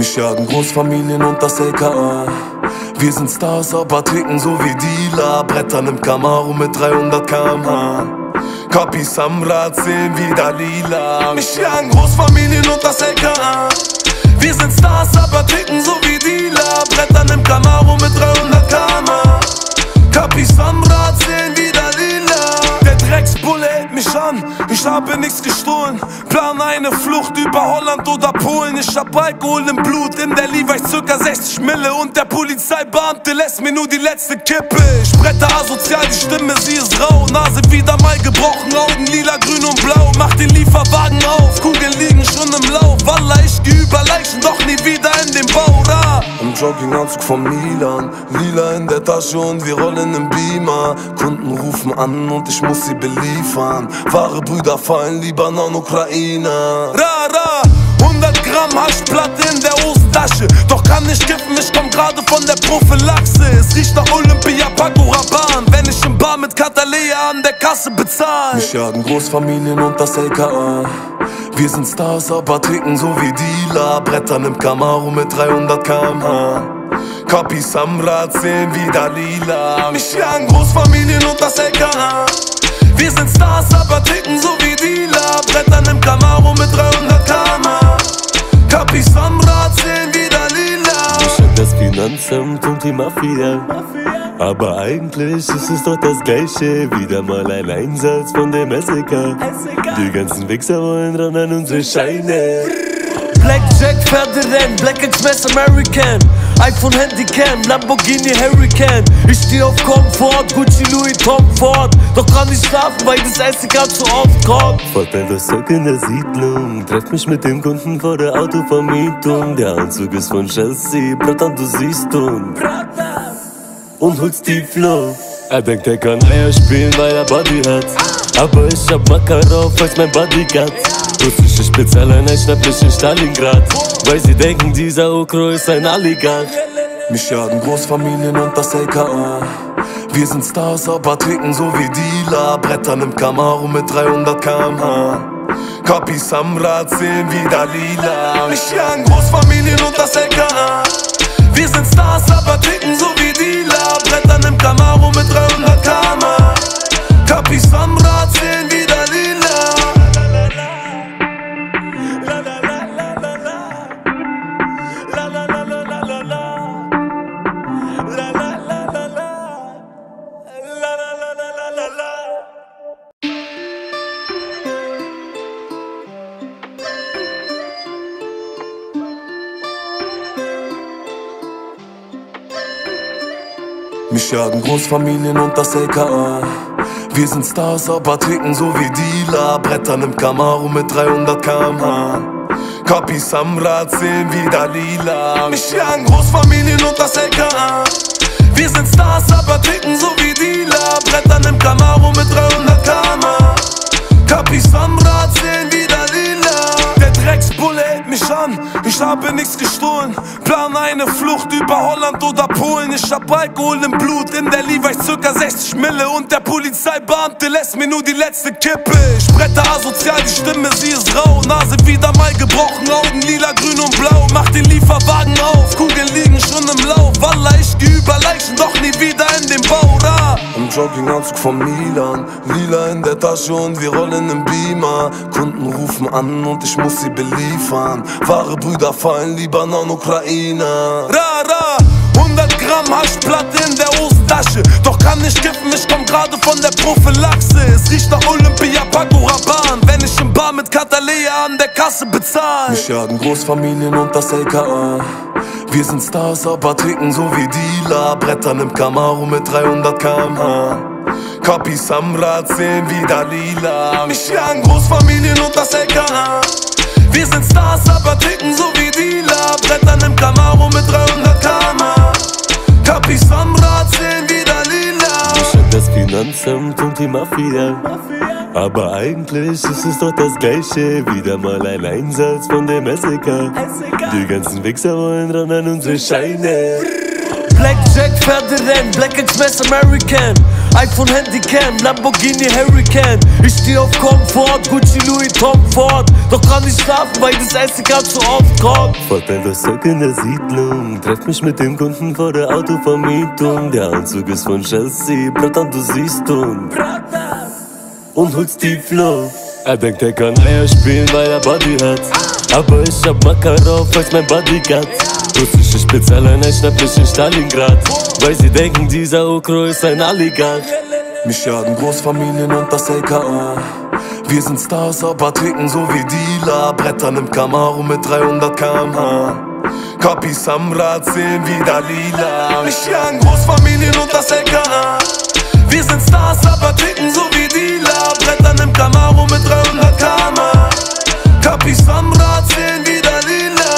Mich jagen Großfamilien und das LKA. Wir sind Stars, aber ticken so wie Dealer. Brettern im Camaro mit 300 km/h. Kapis am Rad sehen wieder lila. Mich jagen Großfamilien und das LKA. Wir sind Stars, aber ticken so wie Dealer. Brettern im Camaro mit 300 km/h. Kapis am Rad sehen wieder lila. Der Drecksbulle hält mich an, ich habe nichts gestohlen. Plan eine Flucht über Holland oder Polen. Ich hab Alkohol im Blut, in der Levi's circa 60 Mille. Und der Polizeibeamte lässt mir nur die letzte Kippe. Ich bretter asozial, die Stimme, sie ist rau. Nase wieder mal gebrochen, Augen lila, grün und blau. Mach den Lieferwagen auf, Kugeln liegen schon im Lauf. Wallah, ich geh über Leichen, doch nie wieder in den Bau. Im Jogginganzug vom Milan, lila in der Tasche und wir rollen im Beamer. Kunden rufen an und ich muss sie beliefern. Wahre Brüder fallen, Libanon, Ukraine. Ra, 100 Gramm Haschplatte in der Hosentasche. Doch kann nicht kiffen, ich komm gerade von der Prophylaxe. Es riecht nach Olympia, Paco Rabanne. Wenn ich im Bar mit Katalea an der Kasse bezahl. Mich jagen Großfamilien und das LKA. Wir sind Stars, aber ticken so wie Dealer. Brettern im Camaro mit 300 km/h. Kapis am Rad sehen wieder lila. Mich jagen Großfamilien und das LKA. Wir sind Stars, aber ticken so wie Dealer. Brettern im Camaro mit 300 km/h. Kapis am Rad sehen wieder lila. Ich hab das Finanzamt und die Mafia. Aber eigentlich ist es doch das Gleiche. Wieder mal ein Einsatz von dem SEK. Die ganzen Wichser wollen ran an unsere Scheine. Blackjack, Pferderennen, Black Express American. iPhone Handycam, Lamborghini Hurricane. Ich steh auf Komfort, Gucci Louis Tom Ford. Doch kann nicht schlafen, weil das SEK zu oft kommt. Vorteil das Zeug in der Siedlung. Treff mich mit dem Kunden vor der Autovermietung. Der Anzug ist von Chelsea, Bratan, du siehst und holst die Flow. Er denkt, er kann Eier spielen, weil er Body hat. Aber ich hab Makarov als mein Bodyguard. Russische Spezialeinheit schnapp mich in Stalingrad. Weil sie denken, dieser Okro ist ein Oligarch. Mich jagen Großfamilien und das LKA. Wir sind Stars, aber ticken so wie Dealer. Brettern im Camaro mit 300 km/h. Kapis am Rad sehen wieder lila. Mich jagen Großfamilien und das LKA. Wir sind Stars, aber ticken so wie Dealer. Brettern im Camaro mit 300 km/h. Kapis am Rad sehen wieder lila. Mich jagen Großfamilien und das LKA. Wir sind Stars, aber ticken so wie Dealer. Brettern im Camaro mit 300 km/h. Kapis am Rad sehen wieder lila. Mich jagen Großfamilien und das LKA. Wir sind Stars, aber ticken so wie Dealer. Brettern im Camaro mit 300 km/h. Kapis am Rad sehen wieder lila. Der Drecksbulle hält mich an, ich habe nichts gestohlen. Plan eine Flucht über Holland oder Polen. Ich hab Alkohol im Blut, in der Levi's circa 60 Mille. Und der Polizeibeamte lässt mir nur die letzte Kippe. Ich bretter asozial, die Stimme, sie ist rau. Nase wieder mal gebrochen, Augen lila, grün und blau. Mach den Lieferwagen auf, Kugeln liegen schon im Lauf. Wallah, ich geh über Leichen, doch nie wieder in den Bau. Im Jogginganzug vom Milan, lila in der Tasche und wir rollen im Beamer. Kunden rufen an und ich muss sie beliefern. Wahre Brüder fallen, Libanon, Ukraine. Ra, 100 Gramm Haschplatte in der Hosentasche. Doch kann nicht kiffen, ich komm gerade von der Prophylaxe. Es riecht nach Olympia, Paco Rabanne. Wenn ich im Bar mit Katalea an der Kasse bezahl. Mich jagen Großfamilien und das LKA. Wir sind Stars, aber ticken so wie Dealer. Brettern im Camaro mit 300 km/h. Kapis am Rad sehen wieder lila. Mich jagen Großfamilien und das LKA. Wir sind Stars, aber ticken so wie Dealer. Brettern im Camaro mit 300 km/h. Kapis am Rad sehen wieder lila. Ich hab das Finanzamt und die Mafia. Aber eigentlich ist es doch das Gleiche. Wieder mal ein Einsatz von dem SEK. Die ganzen Wichser wollen ran an unsere Scheine. Blackjack, Pferderennen, Black Express American. iPhone, Handycam, Lamborghini, Hurricane. Ich steh auf Komfort, Gucci, Louis, Tom Ford. Doch kann nicht schlafen, weil das Essen ganz so oft kommt. Vorteil der Sock in der Siedlung, treff mich mit dem Kunden vor der Autovermietung. Der Anzug ist von Chelsea, Bratan, du siehst und holst die Flow. Er denkt, er kann Eier spielen, weil er Body hat. Aber ich hab Makarov als mein Bodyguard. Russische Spezialeinheit schnappt mich in Stalingrad. Weil sie denken, dieser Okro ist ein Oligarch. Mich jagen Großfamilien und das LKA. Wir sind Stars, aber ticken so wie Dealer. Brettern im Camaro mit 300 km/h. Kapis am Rad sehen wie Dalila. Mich jagen Großfamilien und das LKA. Wir sind Stars, aber ticken so wie Dealer. Brettern im Camaro mit 300 km/h. Kapis am Rad sehen wie Dalila.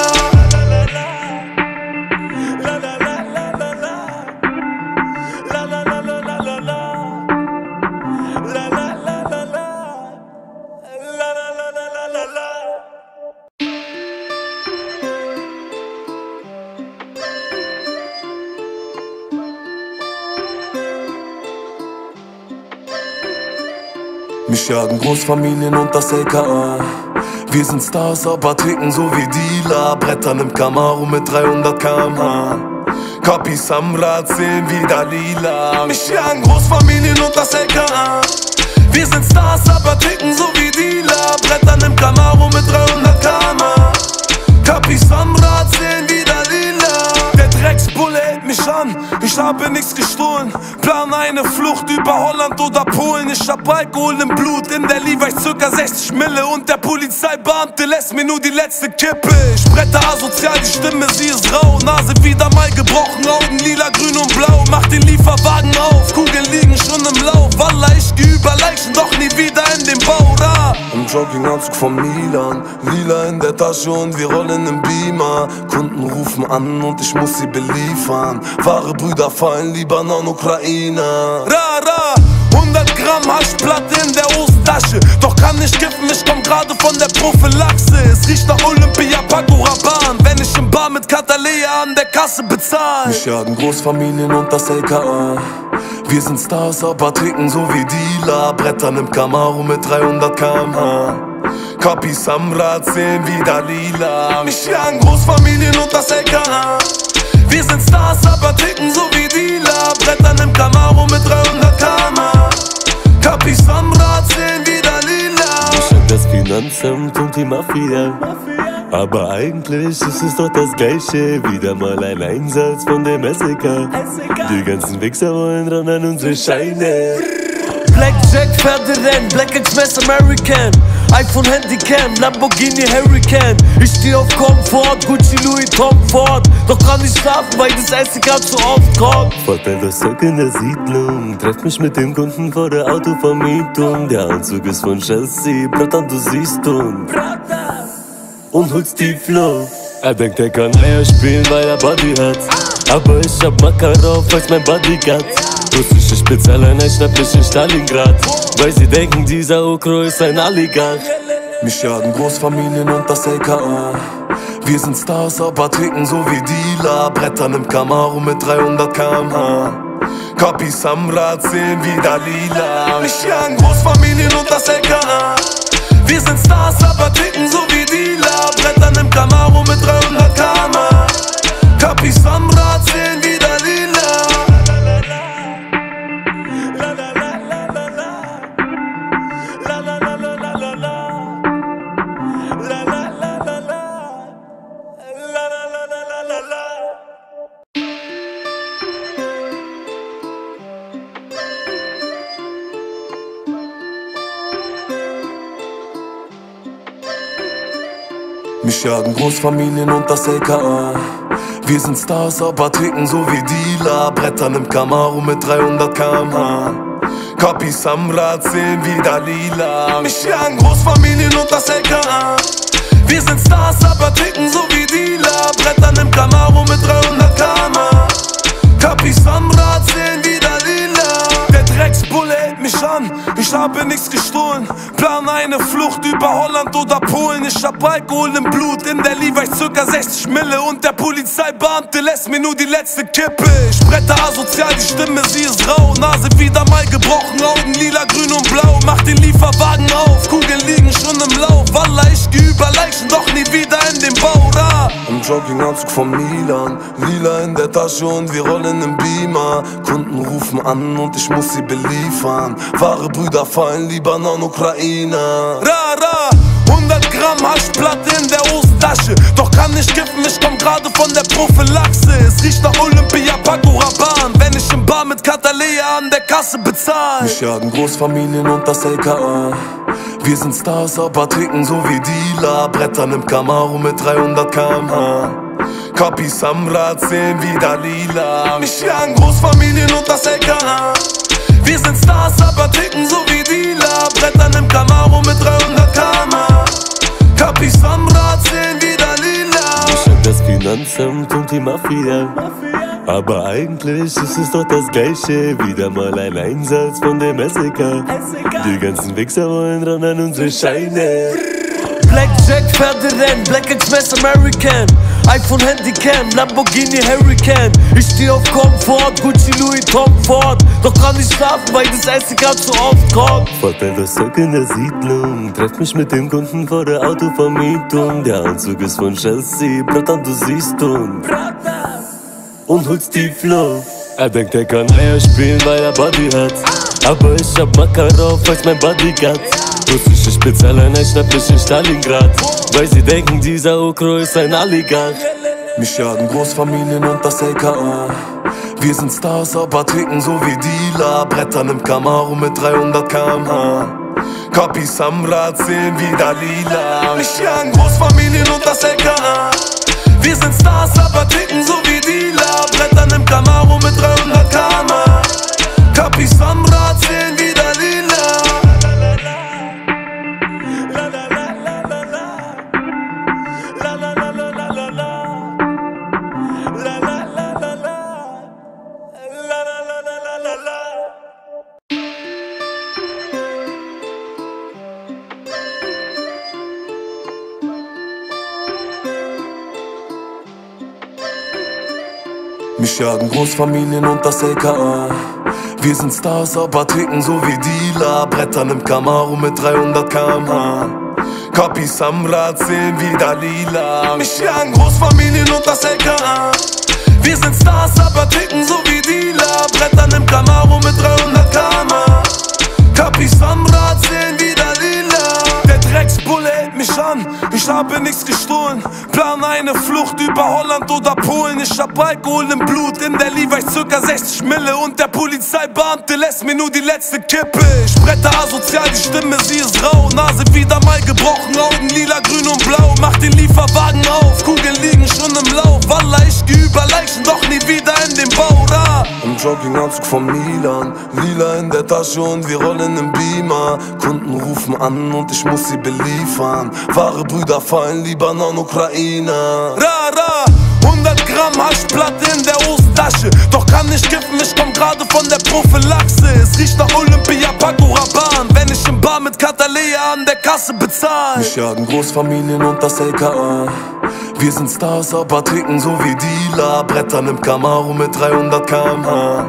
Mich jagen Großfamilien und das LKA. Wir sind Stars, aber ticken so wie Dealer. Brettern im Camaro mit 300 km/h. Kapis am Rad sehen wie Dalila. Mich jagen Großfamilien und das LKA. Wir sind Stars, aber ticken so wie Dealer. Brettern im Camaro mit 300 km/h. Kapis am Rad sehen wie Dalila. Der Drecksbulle hält mich an, ich habe nichts gestohlen. Plan eine Flucht über Holland oder Polen. Ich hab Alkohol im Blut, in der Levi's circa 60 Mille. Und der Polizeibeamte lässt mir nur die letzte Kippe. Ich bretter asozial, die Stimme, sie ist rau. Nase wieder mal gebrochen, Augen lila, grün und blau. Mach den Lieferwagen auf, Kugeln liegen schon im Lauf. Wallah, ich geh über Leichen, doch nie wieder in den Bau. Im Jogginganzug von Milan, lila in der Tasche und wir rollen im Beamer. Kunden rufen an und ich muss sie beliefern. Wahre Brüder fallen, Libanon, Ukraine. Ra, 100 Gramm Haschplatte in der Hosentasche. Doch kann nicht kiffen, ich komm gerade von der Prophylaxe. Es riecht nach Olympia, Paco Rabanne. Wenn ich im Bar mit Catalea an der Kasse bezahl. Mich jagen Großfamilien und das LKA. Wir sind Stars, aber ticken so wie Dealer. Brettern im Camaro mit 300 km/h. Kapis am Rad sehen wie Dalila. Mich jagen Großfamilien und das LKA. Wir sind Stars, aber ticken so wie Dealer. Brettern im Camaro mit 300 km/h. Kapis am Rad sehen wie Dalila. Ich hab das Finanzamt und die Mafia. Aber eigentlich ist es doch das Gleiche. Wieder mal ein Einsatz von dem SEK. Die ganzen Wichser wollen ran an unsere Scheine. Blackjack, Pferderennen, Black Express American. iPhone, Handycam, Lamborghini, Hurricane. Ich steh auf Komfort, Gucci, Louis, Tom Ford. Doch kann nicht schlafen, weil das Essen ganz so oft kommt. Vorteil der Sock in der Siedlung, treff mich mit dem Kunden vor der Autovermietung. Der Anzug ist von Chelsea, Bratan, du siehst und holst die Flow. Er denkt, er kann Eier spielen, weil er Body hat. Aber ich hab Makarov als mein Bodyguard. Russische Spezialeinheit schnappt mich in Stalingrad. Weil sie denken, dieser Okro ist ein Oligarch. Mich jagen Großfamilien und das LKA. Wir sind Stars, aber ticken so wie Dealer. Brettern im Camaro mit 300 km/h. Kapis am Rad sehen wie Dalila. Mich jagen Großfamilien und das LKA. Wir sind Stars, aber ticken so wie Dealer. Brettern im Camaro mit 300 km/h. Kapis am Rad sehen wie Dalila. Mich jagen Großfamilien und das LKA. Wir sind Stars, aber ticken so wie Dealer. Brettern im Camaro mit 300 km/h. Kapis am Rad sehen wie Dalila. Mich jagen Großfamilien und das LKA. Wir sind Stars, aber ticken so wie Dealer. Brettern im Camaro mit 300 km/h. Kapis am Rad sehen wie Dalila. Der Drecksbulle hält mich an, ich Ich habe nichts gestohlen, plan eine Flucht über Holland oder Polen. Ich hab Alkohol im Blut, in der Levi's circa 60 Mille. Und der Polizeibeamte lässt mir nur die letzte Kippe. Ich bretter asozial, die Stimme, sie ist rau. Nase wieder mal gebrochen, Augen lila, grün und blau. Mach den Lieferwagen auf, Kugeln liegen schon im Lauf. Wallah, ich geh über Leichen, doch nie wieder in den Bau. Im Jogginganzug von Milan, lila in der Tasche und wir rollen im Beamer. Kunden rufen an und ich muss sie beliefern. Wahre Brüder fallen, Libanon, Ukraine. Ra, 100 Gramm Haschplatte in der Hosentasche. Doch kann nicht kiffen, ich komm gerade von der Prophylaxe. Es riecht nach Olympia, Paco Rabanne. Wenn ich im Bar mit Katalea an der Kasse bezahl. Mich jagen Großfamilien und das LKA. Wir sind Stars, aber ticken so wie Dealer. Brettern im Camaro mit 300 km/h. Kapis am Rad sehen wieder lila. Mich jagen Großfamilien und das LKA. Wir sind Stars, aber ticken so wie Dealer. Brettern im Camaro mit 300 km/h. Kapis am Rad sehen wieder lila. Ich hab das Finanzamt und die Mafia. Aber eigentlich ist es doch das Gleiche. Wieder mal ein Einsatz von dem SEK. Die ganzen Wichser wollen ran an unsere Scheine. Blackjack, Pferderennen, Black Express American, iPhone Handycam, Lamborghini Hurricane. Ich steh auf Komfort, Gucci, Louis, Tom Ford. Doch kann nicht schlafen, weil das SEK zu oft kommt. Vorteil das Stock in der Siedlung. Treff mich mit dem Kunden vor der Autovermietung. Der Anzug ist von Chelsea, Bratan, du siehst und holst die Flow. Er denkt, er kann Eier spielen, weil er Body hat. Aber ich hab Makarov als mein Bodyguard. Russische Spezialeinheit schnapp mich in Stalingrad. Weil sie denken, dieser Okro ist ein Oligarch. Mich jagen Großfamilien und das LKA. Wir sind Stars, aber ticken so wie Dealer. Brettern im Camaro mit 300 km/h. Kapis am Rad sehen wieder lila. Mich jagen Großfamilien und das LKA. Wir sind Stars, aber ticken so wie Dealer. Brettern im Camaro mit 300 km/h. Kapis am Rad sehen wieder lila. Mich jagen Großfamilien und das LKA. Wir sind Stars, aber ticken so wie Dealer. Brettern im Camaro mit 300 km/h. Kapis am Rad sehen wieder lila. Mich jagen Großfamilien und das LKA. Wir sind Stars, aber ticken so wie Dealer. Brettern im Camaro mit 300 km/h. Kapis am Rad sehen wieder lila. Der Drecksbulle hält mich an, ich habe nichts gestohlen. Plan eine Flucht über Holland oder Polen. Ich hab Alkohol im Blut, in der Levi's circa 60 Mille. Und der Polizeibeamte lässt mir nur die letzte Kippe. Ich bretter asozial, die Stimme, sie ist rau. Nase wieder mal gebrochen, Augen lila, grün und blau. Mach den Lieferwagen auf, Kugeln liegen schon im Lauf. Wallah, ich geh über Leichen, doch nie wieder in den Bau. Im Jogginganzug von Milan, lila in der Tasche und wir rollen im Beamer. Kunden rufen an und ich muss sie beliefern. Wahre Brüder fallen, Libanon, Ukraine. Ra, 100 Gramm Haschplatte in der Hosentasche. Doch kann nicht kiffen, ich komm gerade von der Prophylaxe. Es riecht nach Olympia, Paco Rabanne. Wenn ich im Bar mit Katalea an der Kasse bezahl. Mich jagen Großfamilien und das LKA. Wir sind Stars, aber ticken so wie Dealer. Brettern im Camaro mit 300 km/h.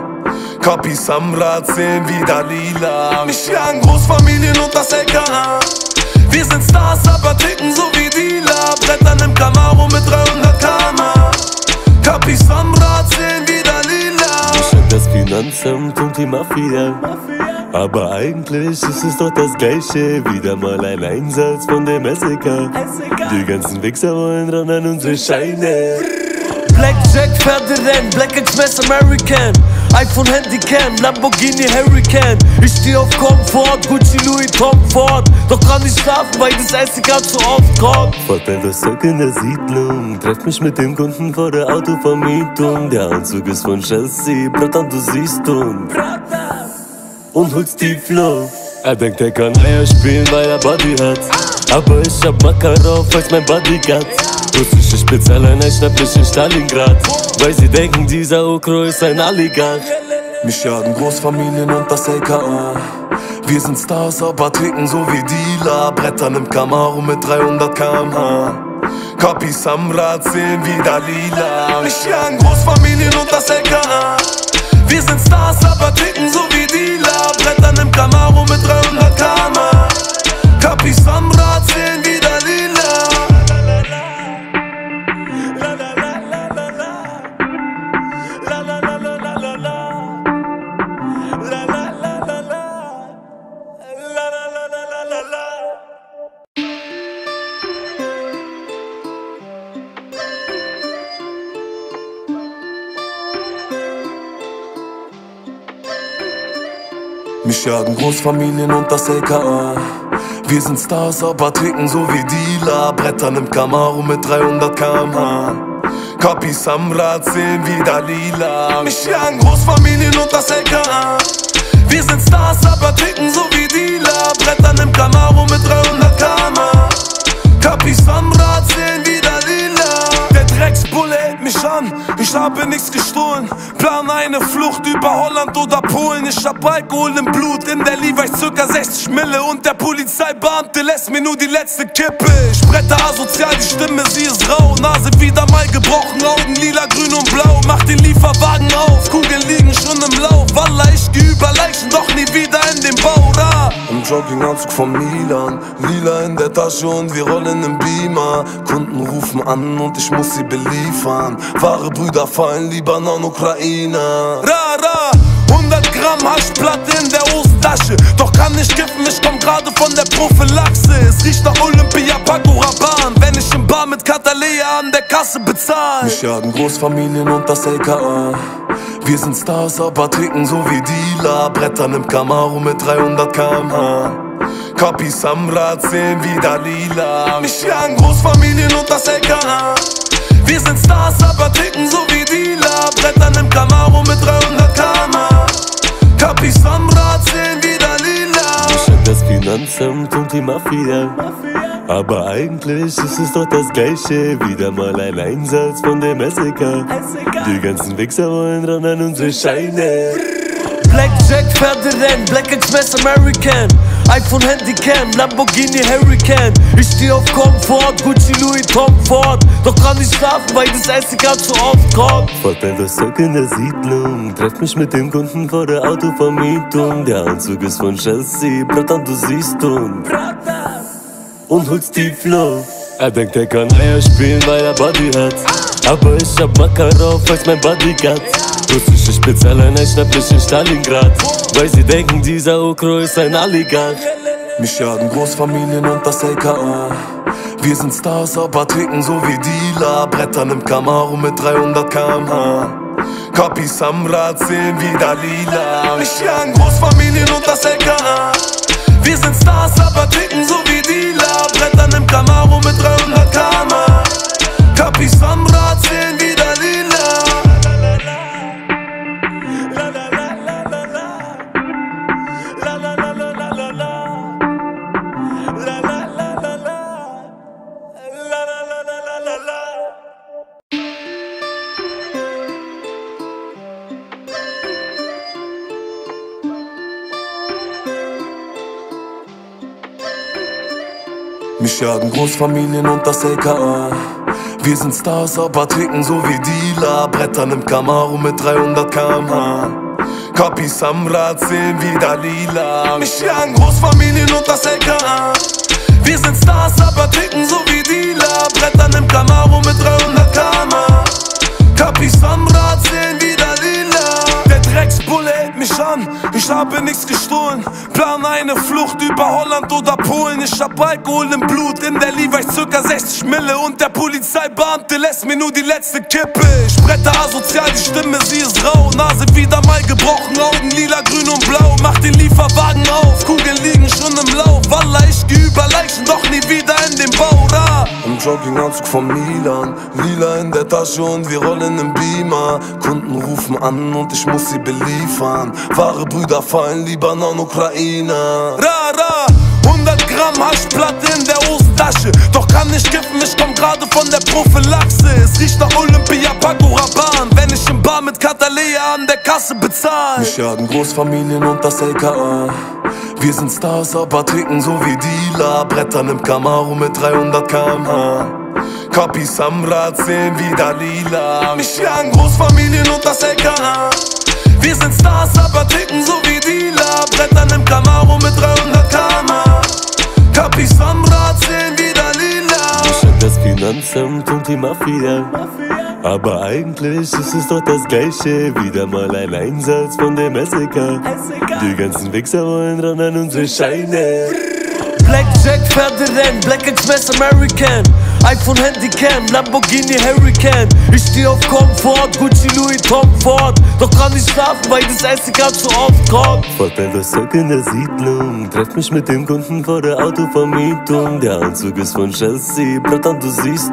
Kapis am Rad sehen wieder lila. Mich jagen Großfamilien und das LKA. Wir sind Stars, aber ticken so wie Dealer. Brettern im Camaro mit 300 km/h. Kapis am Rad sehen wieder lila. Ich hab das Finanzamt und die Mafia. Aber eigentlich ist es doch das Gleiche. Wieder mal ein Einsatz von dem SEK. Die ganzen Wichser wollen ran an unsere Scheine. Blackjack, Pferderennen, Black Express American, iPhone Handycam, Lamborghini Hurricane. Ich steh auf Komfort, Gucci, Louis, Tom Ford. Doch kann nicht schlafen, weil das SEK zu oft kommt. Vorteil das Stock in der Siedlung. Treff mich mit dem Kunden vor der Autovermietung. Der Anzug ist von Chelsea, Bratan, du siehst und holst die Flow. Er denkt, er kann Eier spielen, weil er Body hat. Aber ich hab Makarov als mein Bodyguard. Russische Spezialeinheit schnapp mich in Stalingrad. Weil sie denken, dieser Okro ist ein Oligarch. Mich jagen Großfamilien und das LKA. Wir sind Stars, aber ticken so wie Dealer. Brettern im Camaro mit 300 km/h. Kapis am Rad sehen wie Dalila. Mich jagen Großfamilien und das LKA. Wir sind Stars, aber ticken so wie Dealer. Brettern im Camaro mit 300 km/h. Kapis am Rad sehen wie Dalila. Mich jagen Großfamilien und das LKA. Wir sind Stars, aber ticken so wie Dealer. Brettern im Camaro mit 300 km/h. Kapis am Rad sehen wie Dalila. Mich jagen Großfamilien und das LKA. Wir sind Stars, aber ticken so wie Dealer. Brettern im Camaro mit 300 km/h. Kapis am Rad sehen wie Dalila. Der Drecksbulle hält mich an, ich habe nichts gestohlen. Plan eine Flucht über Holland oder Polen. Ich hab Alkohol im Blut, in der Levi's circa 60 Mille. Und der Polizeibeamte lässt mir nur die letzte Kippe. Ich bretter asozial, die Stimme, sie ist rau. Nase wieder mal gebrochen, Augen lila, grün und blau. Mach den Lieferwagen auf, Kugeln liegen schon im Lauf. Wallah, ich geh über Leichen, doch nie wieder in den Bau. Im Jogginganzug von Milan, lila in der Tasche und wir rollen im Beamer. Kunden rufen an und ich muss sie beliefern. Wahre Brüder fallen, Libanon, Ukraine. Ra, 100 Gramm Haschplatte in der Hosentasche. Doch kann nicht kiffen, ich komm gerade von der Prophylaxe. Es riecht nach Olympia, Paco Rabanne. Wenn ich im Bar mit Katalea an der Kasse bezahl. Mich jagen Großfamilien und das LKA. Wir sind Stars, aber ticken so wie Dealer. Brettern im Camaro mit 300 km/h. Kapis am Rad sehen wie Dalila. Mich jagen Großfamilien und das LKA. Wir sind Stars, aber ticken so wie Dealer. Brettern im Camaro mit 300 km/h. Kapis am Rad sehen wie Dalila. Ich hab das Finanzamt und die Mafia. Aber eigentlich ist es doch das Gleiche. Wieder mal ein Einsatz von dem SEK. Die ganzen Wichser wollen ran an unsere Scheine. Blackjack, Pferderennen, Black Express American. iPhone, Handycam, Lamborghini, Hurricane. Ich steh auf Komfort, Gucci, Louis, Tom Ford. Doch kann nicht schlafen, weil das SEK zu oft kommt. Fahrt beim Stock in der Siedlung. Treff mich mit dem Kunden vor der Autovermietung. Der Anzug ist von Chelsea, Bratan, du siehst und holst die Flow. Er denkt, er kann Eier spielen, weil er Body hat. Aber ich hab Makarov als mein Bodyguard. Russische Spezialeinheit schnapp mich in Stalingrad. Weil sie denken, dieser Okro ist ein Oligarch. Mich jagen Großfamilien und das LKA. Wir sind Stars, aber ticken so wie Dealer. Brettern im Camaro mit 300 km/h. Kapis am Rad sehen wie Dalila. Mich jagen Großfamilien und das LKA. Wir sind Stars, aber ticken so wie Dealer. Brettern im Camaro mit 300 km/h. Kapis am Rad sehen wie Dalila. Mich jagen Großfamilien und das LKA. Wir sind Stars, aber ticken so wie Dealer. Brettern im Camaro mit 300 km/h. Kapis am Rad sehen wie Dalila. Mich jagen Großfamilien und das LKA. Wir sind Stars, aber ticken so wie Dealer. Brettern im Camaro mit 300 km/h. Kapis am Rad sehen wie Dalila. Der Drecksbulle hält mich an, ich habe nichts gestohlen. Plan eine Flucht über Holland oder Polen. Ich hab Alkohol im Blut, in der Levi's circa 60 Mille. Und der Polizeibeamte lässt mir nur die letzte Kippe. Ich bretter asozial, die Stimme, sie ist rau. Nase wieder mal gebrochen, Augen lila, grün und blau. Mach den Lieferwagen auf, Kugeln liegen schon im Lauf. Wallah, ich geh über Leichen, doch nie wieder in den Bau. Im Jogginganzug von Milan, lila in der Tasche und wir rollen im Beamer. Kunden rufen an und ich muss sie beliefern. Wahre Brüder fallen, Libanon, Ukraine. Ra, 100 Gramm Haschplatte in der Hosentasche. Doch kann nicht kiffen, ich komm gerade von der Prophylaxe. Es riecht nach Olympia, Paco Rabanne. Wenn ich im Bar mit Katalea an der Kasse bezahl. Mich jagen Großfamilien und das LKA. Wir sind Stars, aber ticken so wie Dealer. Brettern im Camaro mit 300 km/h. Copies am Rad sehen wie Dalila. Mich jagen Großfamilien und das LKA. Wir sind Stars, aber ticken so wie Dealer. Brettern im Camaro mit 300 km/h. Copies am Rad sehen wie Dalila. Ich hab das Finanzamt und die Mafia. Aber eigentlich ist es doch das Gleiche. Wieder mal ein Einsatz von dem SEK. Die ganzen Wichser wollen ran an unsere Scheine. Blackjack, Pferderennen, Black Express American, iPhone Handycam, Lamborghini Hurricane. Ich steh auf Komfort, Gucci, Louis, Tom Ford. Doch kann nicht schlafen, weil das SEK zu oft kommt. Vorteil das Zeug in der Siedlung. Treff mich mit dem Kunden vor der Autovermietung. Der Anzug ist von Chelsea, Bratan, du siehst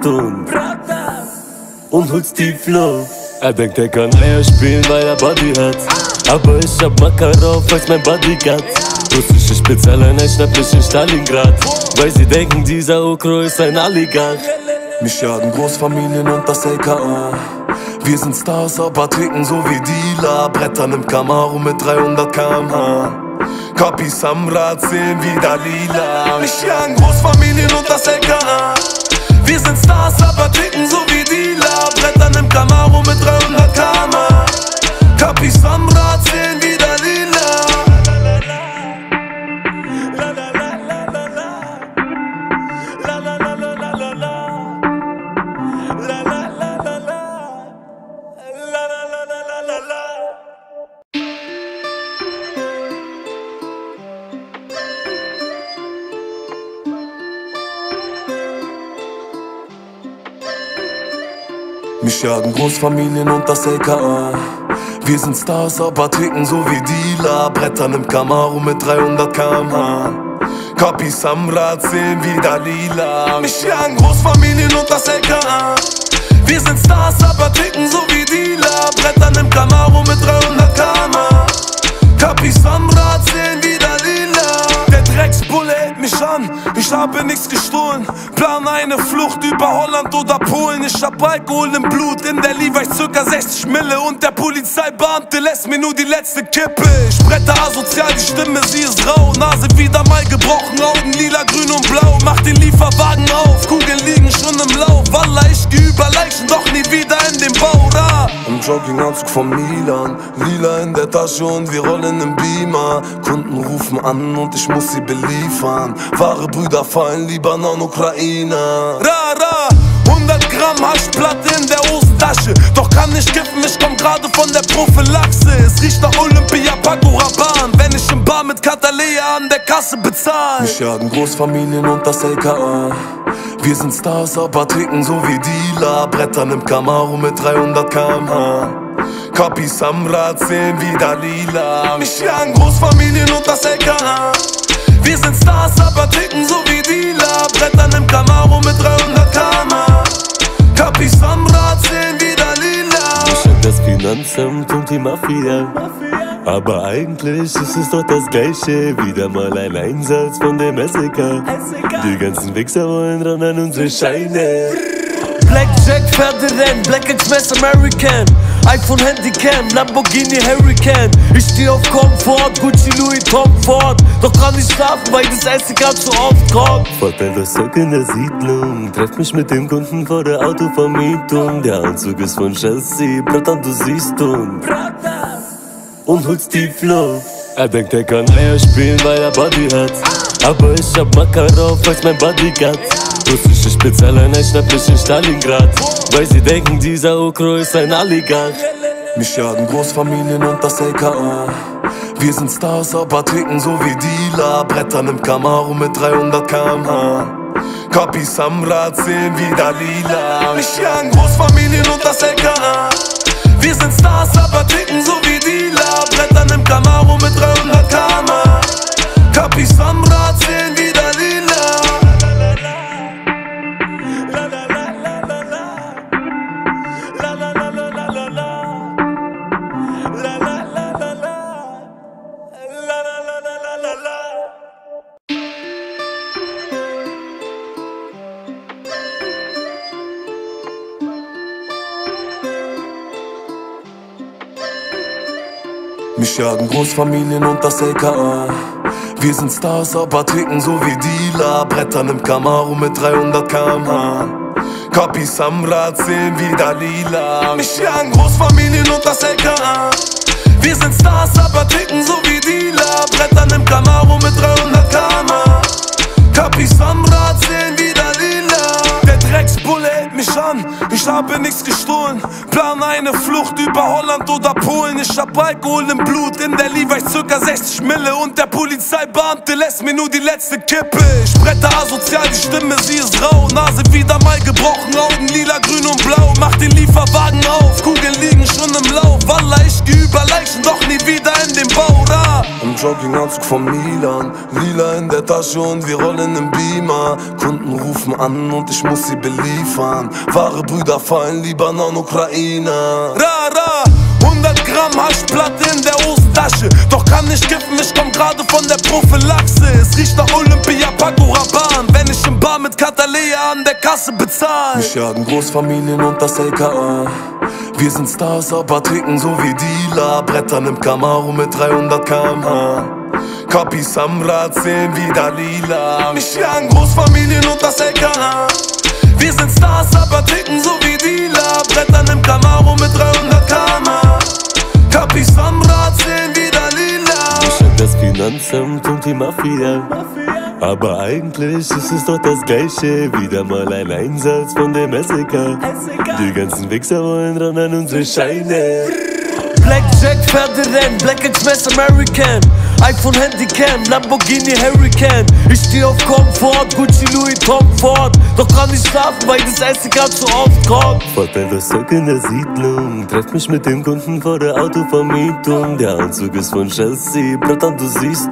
und holst die Flow. Er denkt, er kann Eier spielen, weil er Body hat. Aber ich hab Makarov als mein Bodyguard. Russische Spezialeinheit schnappt mich in Stalingrad. Weil sie denken, dieser Okro ist ein Oligarch. Mich jagen Großfamilien und das LKA. Wir sind Stars, aber ticken so wie Dealer. Brettern im Camaro mit 300 km/h. Copies am Rad sehen wie Dalila. Mich jagen Großfamilien und das LKA. Wir sind Stars, aber ticken so wie Dealer. Brettern im Camaro mit 300 km/h. Copies am Rad sehen wie Dalila. Mich jagen Großfamilien und das LKA. Wir sind Stars, aber ticken so wie Dealer. Brettern im Camaro mit 300 km/h. Copies am Rad sehen wie Dalila. Mich jagen Großfamilien und das LKA. Wir sind Stars, aber ticken so wie Dealer. Brettern im Camaro mit 300 km/h. Copies am Rad sehen wie Dalila. Der Drecksbulle hält mich an, ich habe nichts gestohlen. Plan eine Flucht über Holland oder Polen. Ich hab Alkohol im Blut, in der Levi's circa 60 Mille. Und der Polizeibeamte lässt mir nur die letzte Kippe. Ich bretter asozial, die Stimme, sie ist rau. Nase wieder mal gebrochen, Augen lila, grün und blau. Mach den Lieferwagen auf, Kugeln liegen schon im Lauf. Wallah, ich geh über Leichen, doch nie wieder in den Bau. Im Jogginganzug von Milan, lila in der Tasche und wir rollen im Beamer. Kunden rufen an und ich muss sie beliefern. Wahre Brüder fallen, Libanon, Ukraine. Ra, 100 Gramm Haschplatte in der Hosentasche. Doch kann nicht kiffen, ich komm gerade von der Prophylaxe. Es riecht nach Olympia, Paco Rabanne. Wenn ich im Bar mit Katalea an der Kasse bezahl. Mich jagen Großfamilien und das LKA. Wir sind Stars, aber ticken so wie Dealer. Brettern im Camaro mit 300 km/h. Copies am Rad sehen wie Dalila. Mich jagen Großfamilien und das LKA. Wir sind Stars, aber ticken so wie Dealer. Brettern im Camaro mit 300 km/h. Copies am Rad sehen wie Dalila. Ich hab das Finanzamt und die Mafia. Aber eigentlich ist es doch das Gleiche. Wieder mal ein Einsatz von dem SEK. Die ganzen Wichser wollen ran an unsere Scheine. Blackjack, Pferderennen, Black Express American, iPhone Handycam, Lamborghini Hurricane. Ich steh auf Komfort, Gucci, Louis, Tom Ford. Doch kann nicht schlafen, weil das SEK zu oft kommt. Vorteil das Zeug in der Siedlung. Treff mich mit dem Kunden vor der Autovermietung. Der Anzug ist von Chelsea, Bratan, du siehst und holst die Flow. Er denkt, er kann Eier spielen, weil er Body hat. Aber ich hab Makarov als mein Bodyguard. Russische Spezialeinheit schnappt mich in Stalingrad. Weil sie denken, dieser Okro ist ein Oligarch. Mich jagen Großfamilien und das LKA. Wir sind Stars, aber ticken so wie Dealer. Brettern im Camaro mit 300 km/h. Copies am Rad sehen wie Dalila. Mich jagen Großfamilien und das LKA. Wir sind Stars, aber ticken so wie Dealer. Brettern im Camaro mit 300 km/h. Copies am Rad sehen wie Dalila. Mich jagen Großfamilien und das LKA. Wir sind Stars, aber ticken so wie Dealer. Brettern im Camaro mit 300 km/h. Kapis am Rad sehen wieder lila. Mich jagen Großfamilien und das LKA. Wir sind Stars, aber ticken so wie Dealer. Brettern im Camaro mit 300 km/h. Kapis am Rad sehen wieder lila. Der Drecksbulle hält mich an, ich habe nichts gestohlen. Plan eine Flucht über Holland oder Polen. Ich hab Alkohol im Blut, in der Levi's circa 60 Mille. Und der Polizeibeamte lässt mir nur die letzte Kippe. Ich bretter asozial, die Stimme, sie ist rau. Nase wieder mal gebrochen, Augen lila, grün und blau. Mach den Lieferwagen auf, Kugeln liegen schon im Lauf. Wallah, ich geh über Leichen, doch nie wieder in den Bau. Im Jogginganzug von Milan, lila in der Tasche und wir rollen im Beamer. Kunden rufen an und ich muss sie beliefern. Wahre Brüder fallen, Libanon, Ukraine. Ra, 100 Gramm Haschplatte in der Hosentasche. Doch kann nicht kiffen, ich komm gerade von der Prophylaxe. Es riecht nach Olympia, Paco Rabanne. Wenn ich im Bar mit Katalea an der Kasse bezahl. Mich jagen Großfamilien und das LKA. Wir sind Stars, aber ticken so wie Dealer. Brettern im Camaro mit 300 km/h. Kapis am Rad sehen wieder lila. Mich jagen Großfamilien und das LKA. Wir sind Stars, aber ticken so wie Dealer. Brettern im Camaro mit 300 km/h. Kapis am Rad sehen wieder lila. Ich hab das Finanzamt und die Mafia. Aber eigentlich ist es doch das Gleiche. Wieder mal ein Einsatz von dem SEK. Die ganzen Wichser wollen ran an unsere Scheine. Blackjack, Pferderennen, Black Express American. iPhone, Handycam, Lamborghini, Hurricane. Ich steh auf Komfort, Gucci, Louis, Tom Ford. Doch kann nicht schlafen, weil das SEK zu oft kommt. Vorteil was Zeug in der Siedlung. Treff mich mit dem Kunden vor der Autovermietung. Der Anzug ist von Chelsea, Bratan, du siehst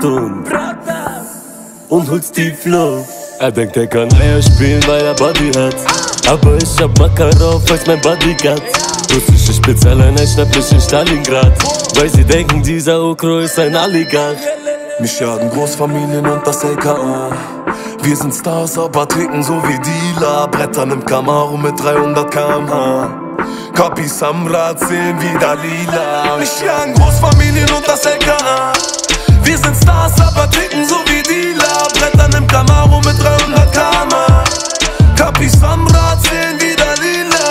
und holst die Flow. Er denkt, er kann Eier spielen, weil er Body hat. Aber ich hab Makarov als mein Bodyguard. Russische Spezialeinheit schnappt mich in Stalingrad. Weil sie denken, dieser Okro ist ein Oligarch. Mich jagen Großfamilien und das LKA. Wir sind Stars, aber ticken so wie Dealer. Brettern im Camaro mit 300 km/h. Kapis am Rad sehen wieder lila. Mich jagen Großfamilien und das LKA. Wir sind Stars, aber ticken so wie Dealer. Brettern im Camaro mit 300 km/h. Kapis am Rad sehen wieder lila.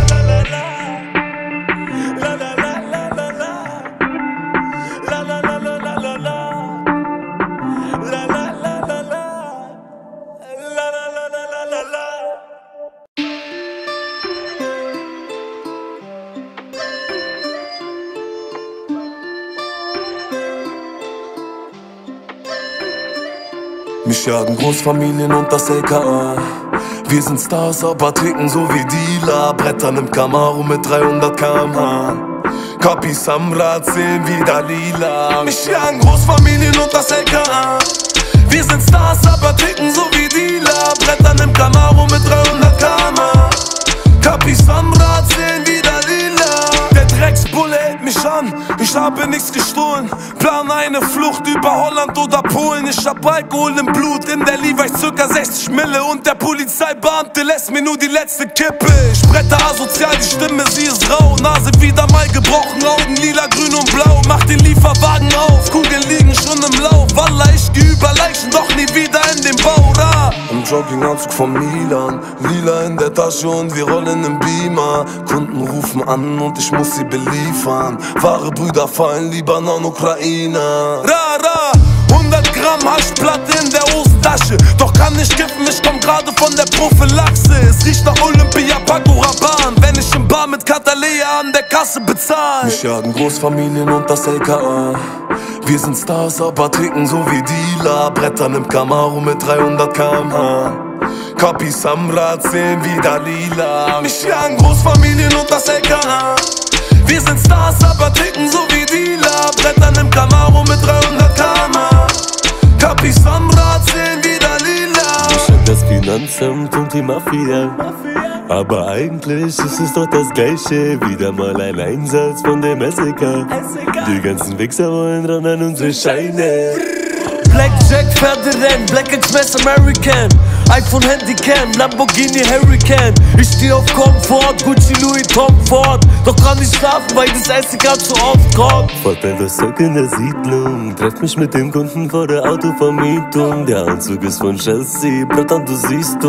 Mich jagen Großfamilien und das LKA. Wir sind Stars, aber ticken so wie Dealer. Brettern im Camaro mit 300 km/h. Kapis am Rad sehen wieder lila. Mich jagen Großfamilien und das LKA. Wir sind Stars, aber ticken so wie Dealer. Brettern im Camaro mit 300 km/h. Kapis am Rad sehen wieder lila. Der Drecksbulle hält mich an, ich habe nichts gestohlen. Plan eine Flucht über Holland oder Polen. Ich hab Alkohol im Blut, in der Levi's circa 60 Mille. Und der Polizeibeamte lässt mir nur die letzte Kippe. Ich bretter asozial, die Stimme, sie ist rau. Nase wieder mal gebrochen, Augen lila, grün und blau. Mach den Lieferwagen auf, Kugeln liegen schon im Lauf. Wallah, ich geh über Leichen, doch nie wieder in den Bau. Im Jogginganzug von Milan, lila in der Tasche und wir rollen im Beamer. Kunden rufen an und ich muss sie beliefern. Wahre Brüder fallen, Libanon, Ukraine. Ra, 100 Gramm Haschplatte in der Hosentasche. Doch kann nicht kiffen, ich komm gerade von der Prophylaxe. Es riecht nach Olympia, Paco Rabanne. Wenn ich im Bar mit Katalea an der Kasse bezahl. Mich jagen Großfamilien und das LKA. Wir sind Stars, aber ticken so wie Dealer. Brettern im Camaro mit 300 km/h. Kapis am Rad sehen wieder lila. Mich jagen Großfamilien und das LKA. Wir sind Stars, aber ticken so wie Dealer. Brettern im Camaro mit 300 km/h. Kapis am Rad sehen wieder lila. Ich hab das Finanzamt und die Mafia. Aber eigentlich ist es doch das Gleiche. Wieder mal ein Einsatz von dem SEK. Die ganzen Wichser wollen ran an unsere Scheine. Blackjack, Pferderennen, Black Express American. iPhone, Handycam, Lamborghini, Hurricane. Ich steh auf Komfort, Gucci, Louis, Tom Ford. Doch kann nicht schlafen, weil das Essen ganz so oft kommt. Folgt mir das Zeug in der Siedlung, treff mich mit dem Kunden vor der Autovermietung. Der Anzug ist von Chelsea, Bratan, du siehst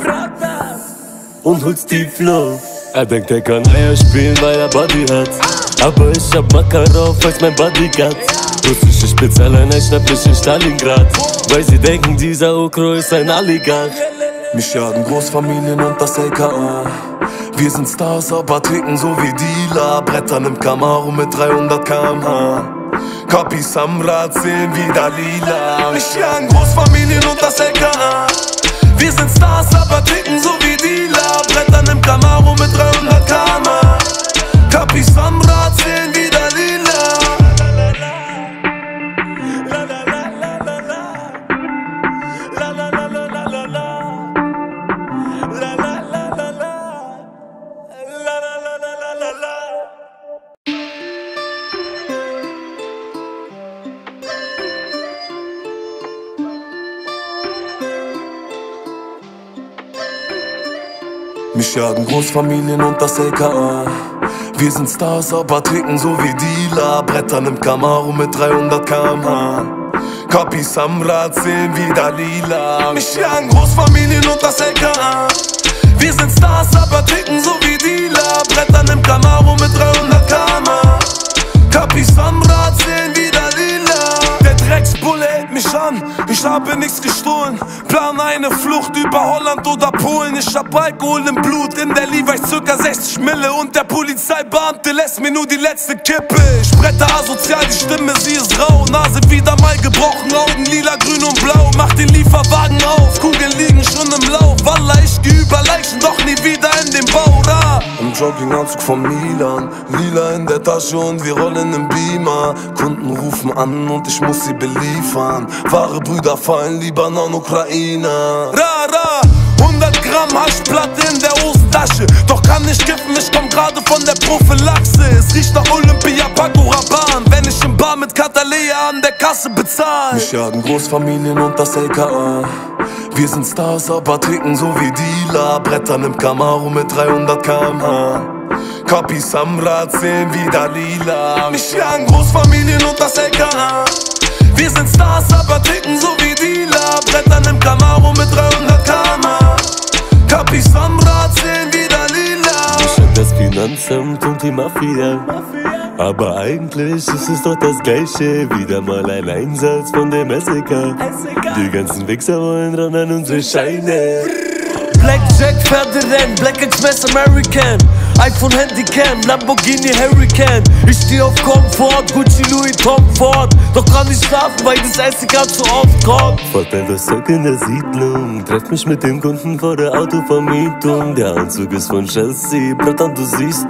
und holst die Flow. Er denkt, er kann Eier spielen, weil er Body hat. Aber ich hab Makarov als mein Bodyguard. Russische Spezialeinheit schnapp mich in Stalingrad. Weil sie denken, dieser Okro ist ein Oligarch. Mich jagen Großfamilien und das LKA. Wir sind Stars, aber ticken so wie Dealer. Brettern im Camaro mit 300 km/h. Kapis am Rad sehen wie Dalila. Mich jagen Großfamilien und das LKA. Wir sind Stars, aber ticken so wie Dealer. Brettern im Camaro mit 300 km/h. Kapis am Rad sehen wie Dalila. Mich jagen Großfamilien und das LKA. Wir sind Stars, aber ticken so wie Dealer. Brettern im Camaro mit 300 km/h. Kapis am Rad sehen wie Dalila. Mich jagen Großfamilien und das LKA. Wir sind Stars, aber ticken so wie Dealer. Brettern im Camaro mit 300 km/h. Kapis am Rad sehen wie Dalila. Der Drecksbulle hält mich an, ich habe nichts gestohlen. Plan eine Flucht über Holland oder Polen. Ich hab Alkohol im Blut, in der Levi's circa 60 Mille. Und der Polizeibeamte lässt mir nur die letzte Kippe. Ich bretter asozial, die Stimme, sie ist rau. Nase wieder mal gebrochen, Augen lila, grün und blau. Mach den Lieferwagen auf, Kugeln liegen schon im Lauf. Wallah, ich geh über Leichen, doch nie wieder in den Bau. Im Jogginganzug von Milan, lila in der Tasche und wir rollen im Beamer. Kunden rufen an und ich muss sie beliefern. Wahre Brüder fallen, Libanon, Ukraine. Ra, 100 Gramm Haschplatte in der Hosentasche. Doch kann nicht kiffen, ich komm gerade von der Prophylaxe. Es riecht nach Olympia, Paco Rabanne. Wenn ich im Bar mit Katalea an der Kasse bezahl. Mich jagen Großfamilien und das LKA. Wir sind Stars, aber ticken so wie Dealer. Brettern im Camaro mit 300 km/h. Kapis am Rad sehen wie Dalila. Mich jagen Großfamilien und das LKA. Wir sind Stars, aber ticken so wie Dealer. Brettern im Camaro mit 300 km/h. Kapis am Rad sehen wie Dalila. Ich hab das Finanzamt und die Mafia. Aber eigentlich ist es doch das Gleiche. Wieder mal ein Einsatz von dem SEK. Die ganzen Wichser wollen ran an unsere Scheine. Blackjack, Pferderennen, Black Express American. iPhone, Handycam, Lamborghini, Hurricane. Ich steh auf Komfort, Gucci, Louis, Tom Ford. Doch kann nicht schlafen, weil das Essen ganz so oft kommt. Folgt mir das Zeug in der Siedlung, treff mich mit dem Kunden vor der Autovermietung. Der Anzug ist von Chelsea, Bratan, du siehst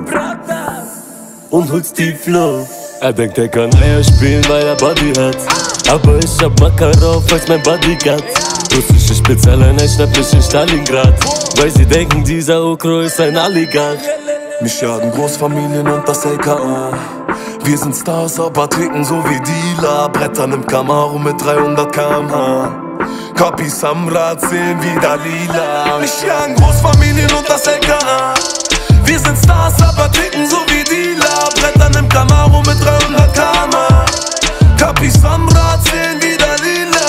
und holst die Flow. Er denkt, er kann Eier spielen, weil er Body hat. Aber ich hab Makarov als mein Bodyguard. Russische Spezialeinheit schnapp mich in Stalingrad. Weil sie denken, dieser Okro ist ein Oligarch. Mich jagen Großfamilien und das LKA. Wir sind Stars, aber ticken so wie Dealer. Brettern im Camaro mit 300 km/h. Kapis am Rad sehen wie Dalila. Mich jagen Großfamilien und das LKA. Wir sind Stars, aber ticken so wie Dealer. Brettern im Camaro mit 300 km/h. Kapis am Rad sehen wie Dalila.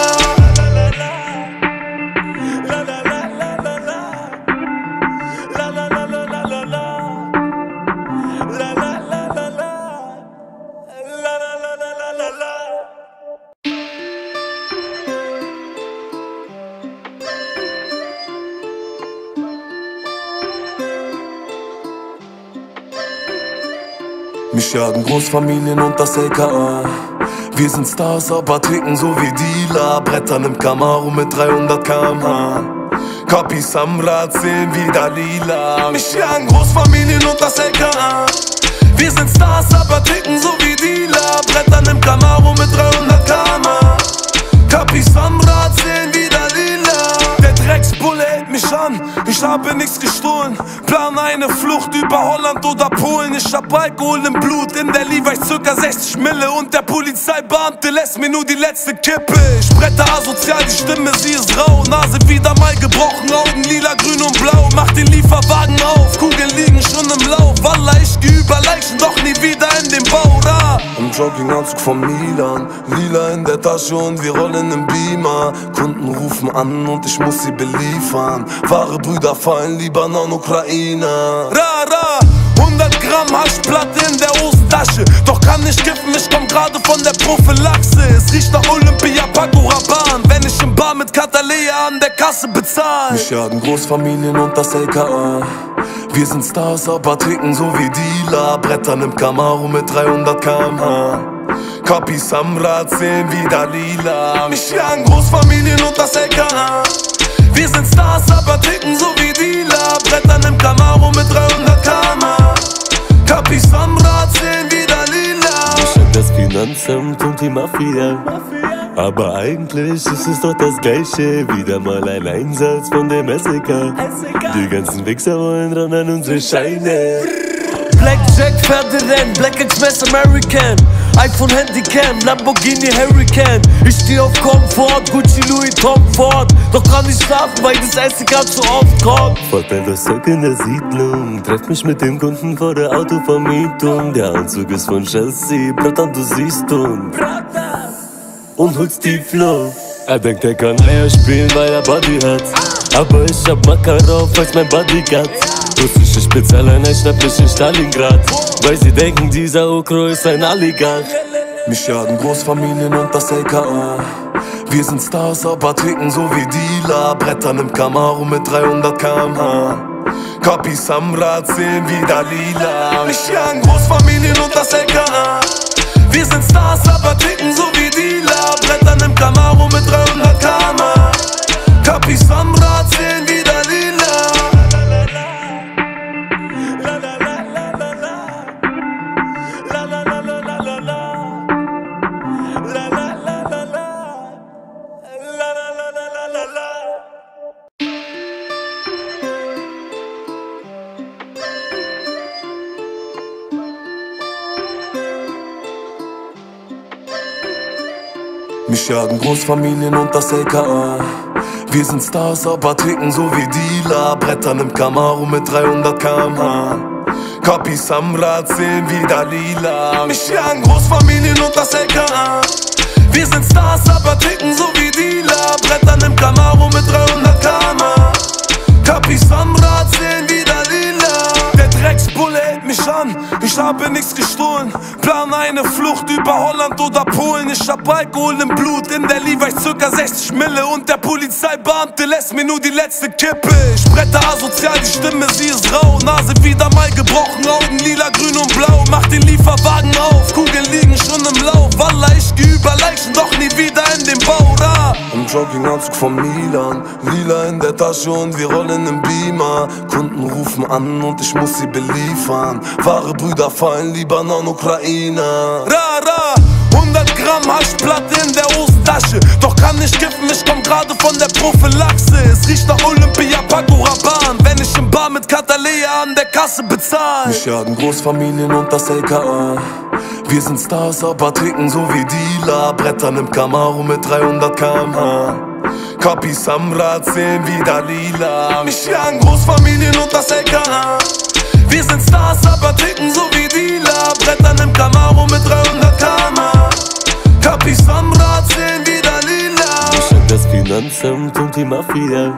Mich jagen Großfamilien und das LKA. Wir sind Stars, aber ticken so wie Dealer. Brettern im Camaro mit 300 km/h. Kapis am Rad sehen wie Dalila. Mich jagen Großfamilien und das LKA. Wir sind Stars, aber ticken so wie Dealer. Brettern im Camaro mit 300 km/h. Kapis am Rad sehen wie Dalila. Der Drecksbulle hält mich an, ich habe nichts gestohlen. Plan eine Flucht über Holland oder Polen. Ich hab Alkohol im Blut, in der Levi's circa 60 Mille und der Polizeibeamte lässt mir nur die letzte Kippe. Ich bretter asozial, die Stimme, sie ist rau. Nase wieder mal gebrochen, Augen lila, grün und blau. Mach den Lieferwagen auf, Kugeln liegen schon im Lauf. Wallah, ich geh über Leichen, doch nie wieder in den Bau. Im Jogginganzug von Milan, lila in der Tasche und wir rollen im Beamer. Kunden rufen an und ich muss sie beliefern. Wahre Brüder fallen, Libanon, Ukraine. Ra, 100 Gramm Haschplatte in der Hosentasche. Doch kann nicht kiffen, ich komm gerade von der Prophylaxe. Es riecht nach Olympia, Paco Rabanne. Wenn ich im Bar mit Katalea an der Kasse bezahl. Mich jagen Großfamilien und das LKA. Wir sind Stars, aber ticken so wie Dealer. Brettern im Camaro mit 300 km/h. Kapis am Rad sehen wie Dalila. Mich jagen Großfamilien und das LKA. Wir sind Stars, aber ticken so wie Dealer. Brettern im Camaro mit 300 km/h. Kapis am Rad sehen wie Dalila. Ich hab das Finanzamt und die Mafia. Aber eigentlich ist es doch das Gleiche. Wieder mal ein Einsatz von dem SEK. Die ganzen Wichser wollen ran an unsere Scheine. Blackjack, Pferderennen, Black Express American, iPhone Handycam, Lamborghini Hurricane. Ich steh auf Komfort, Gucci, Louis, Tom Ford. Doch kann nicht schlafen, weil das SEK zu oft kommt. Vorteil das Zeug in der Siedlung. Treff mich mit dem Kunden vor der Autovermietung. Der Anzug ist von Chelsea, Bratan, du siehst und holst die Flow. Er denkt, er kann Eier spielen, weil er Body hat. Aber ich hab Makarov als mein Bodyguard. Russische Spezialeinheit schnappt mich in Stalingrad. Weil sie denken, dieser Okro ist ein Oligarch. Mich jagen Großfamilien und das LKA. Wir sind Stars, aber ticken so wie Dealer. Brettern im Camaro mit 300 km/h. Kapis am Rad sehen wie Dalila. Mich jagen Großfamilien und das LKA. Wir sind Stars, aber ticken so wie Dealer. Brettern im Camaro mit 300 km/h. Kapis am Rad sehen wie Dalila. Mich jagen Großfamilien und das LKA. Wir sind Stars, aber ticken so wie Dealer. Brettern im Camaro mit 300 km/h. Kapis am Rad sehen wie Dalila. Mich jagen Großfamilien und das LKA. Wir sind Stars, aber ticken so wie Dealer. Brettern im Camaro mit 300 km/h. Kapis am Rad sehen wie Dalila. Der Drecksbulle hält mich an, ich habe nichts gestohlen. Plan eine Flucht über Holland oder Polen. Ich hab Alkohol im Blut, in der Levi's circa 60 Mille. Und der Polizeibeamte lässt mir nur die letzte Kippe. Ich bretter asozial, die Stimme, sie ist rau. Nase wieder mal gebrochen, Augen lila, grün und blau. Mach den Lieferwagen auf, Kugeln liegen schon im Lauf. Wallah, ich geh über Leichen, doch nie wieder in den Bau. Im Jogginganzug von Milan, lila in der Tasche und wir rollen im Beamer. Kunden rufen an und ich muss sie beliefern. Wahre Brüder fallen, Libanon, Ukraine. Ra, 100 Gramm Haschplatte in der Hosentasche. Doch kann nicht kiffen, ich komm gerade von der Prophylaxe. Es riecht nach Olympia, Paco Rabanne. Wenn ich im Bar mit Katalea an der Kasse bezahl. Mich jagen Großfamilien und das LKA. Wir sind Stars, aber ticken so wie Dealer. Brettern im Camaro mit 300 km/h. Kapis am Rad sehen wie Dalila. Mich jagen Großfamilien und das LKA. Wir sind Stars, aber ticken so wie Dealer. Brettern im Camaro mit 300 km/h. Kapis am Rad sehen wie Dalila. Ich hab das Finanzamt und die Mafia.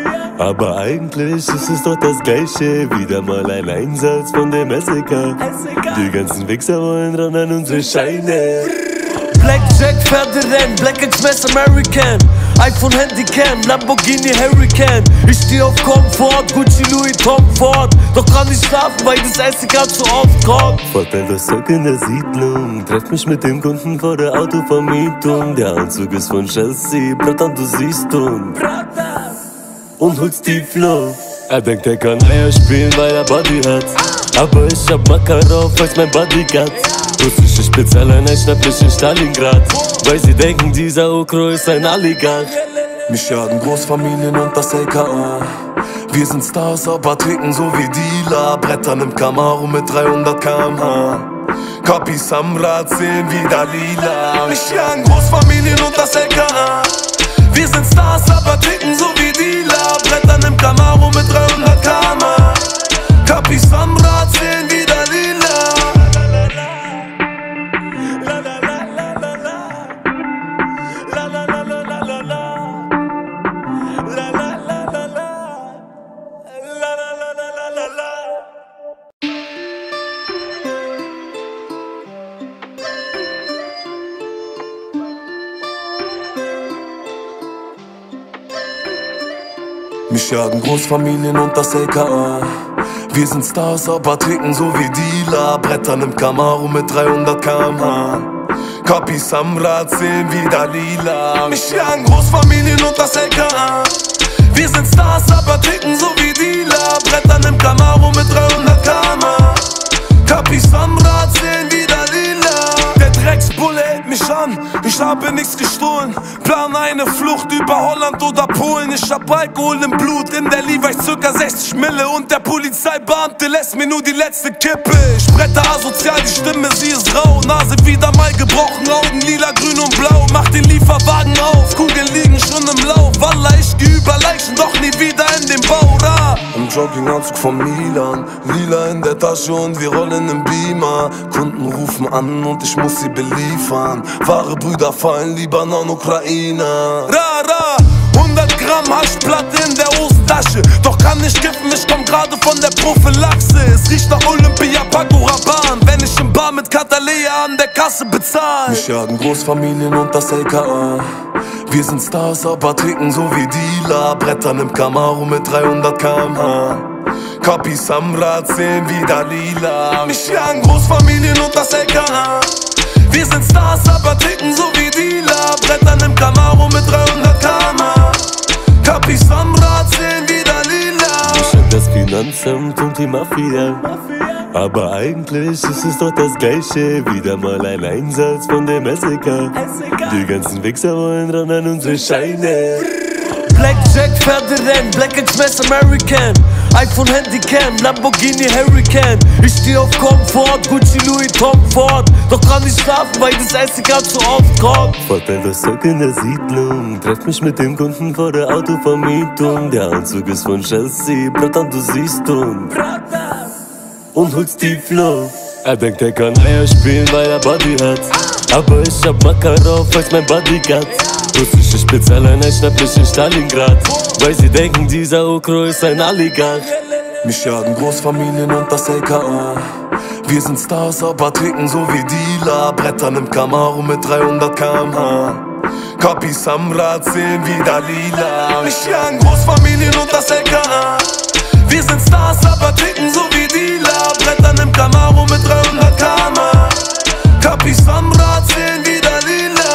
Aber eigentlich ist es doch das Gleiche. Wieder mal ein Einsatz von dem SEK. Die ganzen Wichser wollen ran an unsere Scheine. Blackjack, Pferderennen, Black Express American, iPhone Handycam, Lamborghini Hurricane. Ich steh auf Komfort, Gucci, Louis, Tom Ford. Doch kann nicht schlafen, weil das SEK zu oft kommt. Vorteil das Zeug in der Siedlung. Treff mich mit dem Kunden vor der Autovermietung. Der Anzug ist von Chelsea, Bratan, du siehst und holst die Flow. Er denkt, er kann Eier spielen, weil er Body hat. Aber ich hab Makarov als mein Bodyguard. Russische Spezialeinheit schnappt mich in Stalingrad. Weil sie denken, dieser Okro ist ein Oligarch. Mich jagen Großfamilien und das LKA. Wir sind Stars, aber ticken so wie Dealer. Brettern im Camaro mit 300 km/h. Kapi Samra zählen wie Dalila. Mich jagen Großfamilien und das LKA. Wir sind Stars, aber ticken so wie Dealer. Brettern im Camaro mit 300 km/h. Kapi Samra zählen wie Dalila. Mich jagen Großfamilien und das LKA. Wir sind Stars, aber ticken so wie Dealer. Brettern im Camaro mit 300 km/h. Kapi Samra zählen wie Dalila. Mich jagen Großfamilien und das LKA. Wir sind Stars, aber ticken so wie Dealer. Brettern im Camaro mit 300 km/h. Kapi Samra zählen wie Dalila. Der Drecksbulle hält mich an, ich habe nichts gestohlen. Plan eine Flucht über Holland oder Polen. Ich hab Alkohol im Blut, in der Levi's circa 60 Mille. Und der Polizeibeamte lässt mir nur die letzte Kippe. Ich bretter asozial, die Stimme, sie ist rau. Nase wieder mal gebrochen, Augen lila, grün und blau. Mach den Lieferwagen auf, Kugeln liegen schon im Lauf. Wallah, ich geh über Leichen, doch nie wieder in den Bau. Im Jogginganzug von Milan, lila in der Tasche und wir rollen im Beamer. Kunden rufen an und ich muss sie beliefern. Wahre Brüder fallen, Libanon, Ukraine. Ra, 100 Gramm Haschplatte in der Hosentasche. Doch kann nicht kiffen, ich komm gerade von der Prophylaxe. Es riecht nach Olympia, Paco Rabanne. Wenn ich im Bar mit Katalea an der Kasse bezahl. Mich jagen Großfamilien und das LKA. Wir sind Stars, aber ticken so wie Dealer. Brettern im Camaro mit 300 km/h. Kapi Samra zählen wie Dalila. Mich jagen Großfamilien und das LKA. Wir sind Stars, aber ticken so wie Dealer. Brettern im Camaro mit 300 km/h. Kapi Samra zählen wie Dalila. Ich hab das Finanzamt und die Mafia. Aber eigentlich ist es doch das Gleiche. Wieder mal ein Einsatz von dem SEK. Die ganzen Wichser wollen ran an unsere Scheine. Blackjack, Pferderennen, Black Express American. iPhone, Handycam, Lamborghini, Hurricane. Ich steh auf Komfort, Gucci, Louis, Tom Ford. Doch kann nicht schlafen, weil das Essen grad zu oft kommt. Vorteil das Stock in der Siedlung. Treff mich mit dem Kunden vor der Autovermietung. Der Anzug ist von Chelsea, Bratan, du siehst und holst die Flow. Er denkt, er kann Eier spielen, weil er Body hat. Aber ich hab Makarov als mein Bodyguard. Russische Spezialeinheit schnapp mich in Stalingrad. Weil sie denken, dieser Okro ist ein Oligarch. Mich jagen Großfamilien und das LKA. Wir sind Stars, aber ticken so wie Dealer. Brettern im Camaro mit 300 km/h. Kapi Samra zählen wie Dalila. Mich jagen Großfamilien und das LKA. Wir sind Stars, aber ticken so wie Dealer. Brettern im Camaro mit 300 km/h. Kapi Samra zählen wie Dalila.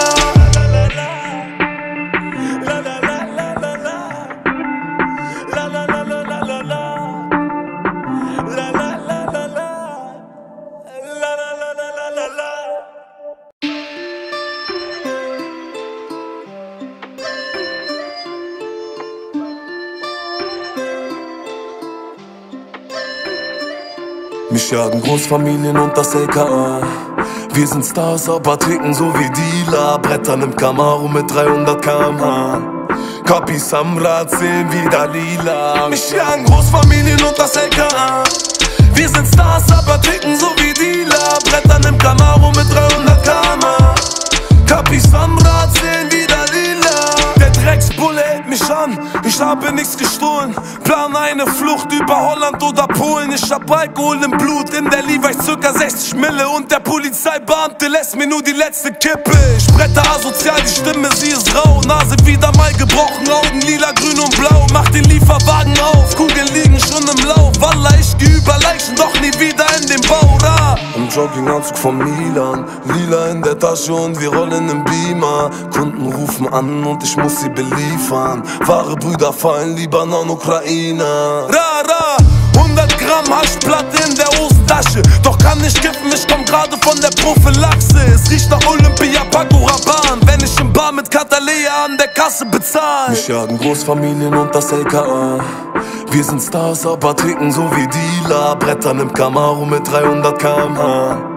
Mich jagen Großfamilien und das LKA. Wir sind Stars, aber ticken so wie Dealer. Brettern im Camaro mit 300 km/h. Kapi Samra zählen wie Dalila. Mich jagen Großfamilien und das LKA. Wir sind Stars, aber ticken so wie Dealer. Brettern im Camaro mit 300 km/h. Kapi Samra zählen wie Dalila. Der Drecksbulle hält mich an, ich habe nichts gestohlen. Plan eine Flucht über Holland oder Polen. Ich hab Alkohol im Blut, in der Levi's circa 60 Mille. Und der Polizeibeamte lässt mir nur die letzte Kippe. Ich bretter asozial, die Stimme, sie ist rau. Nase wieder mal gebrochen, Augen lila, grün und blau. Mach den Lieferwagen auf, Kugeln liegen schon im Lauf. Wallah, ich geh über Leichen, doch nie wieder in den Bau. Im Jogginganzug von Milan, lila in der Tasche und wir rollen im Beamer. Kunden rufen an und ich muss sie beliefern. Wahre Brüder fallen, Libanon, Ukraine. Ra, 100 Gramm Haschplatte in der Hosentasche. Doch kann nicht kiffen, ich komm gerade von der Prophylaxe. Es riecht nach Olympia, Paco Rabanne. Wenn ich im Bar mit Katalea an der Kasse bezahl. Mich jagen Großfamilien und das LKA. Wir sind Stars, aber ticken so wie Dealer. Brettern im Camaro mit 300 km/h.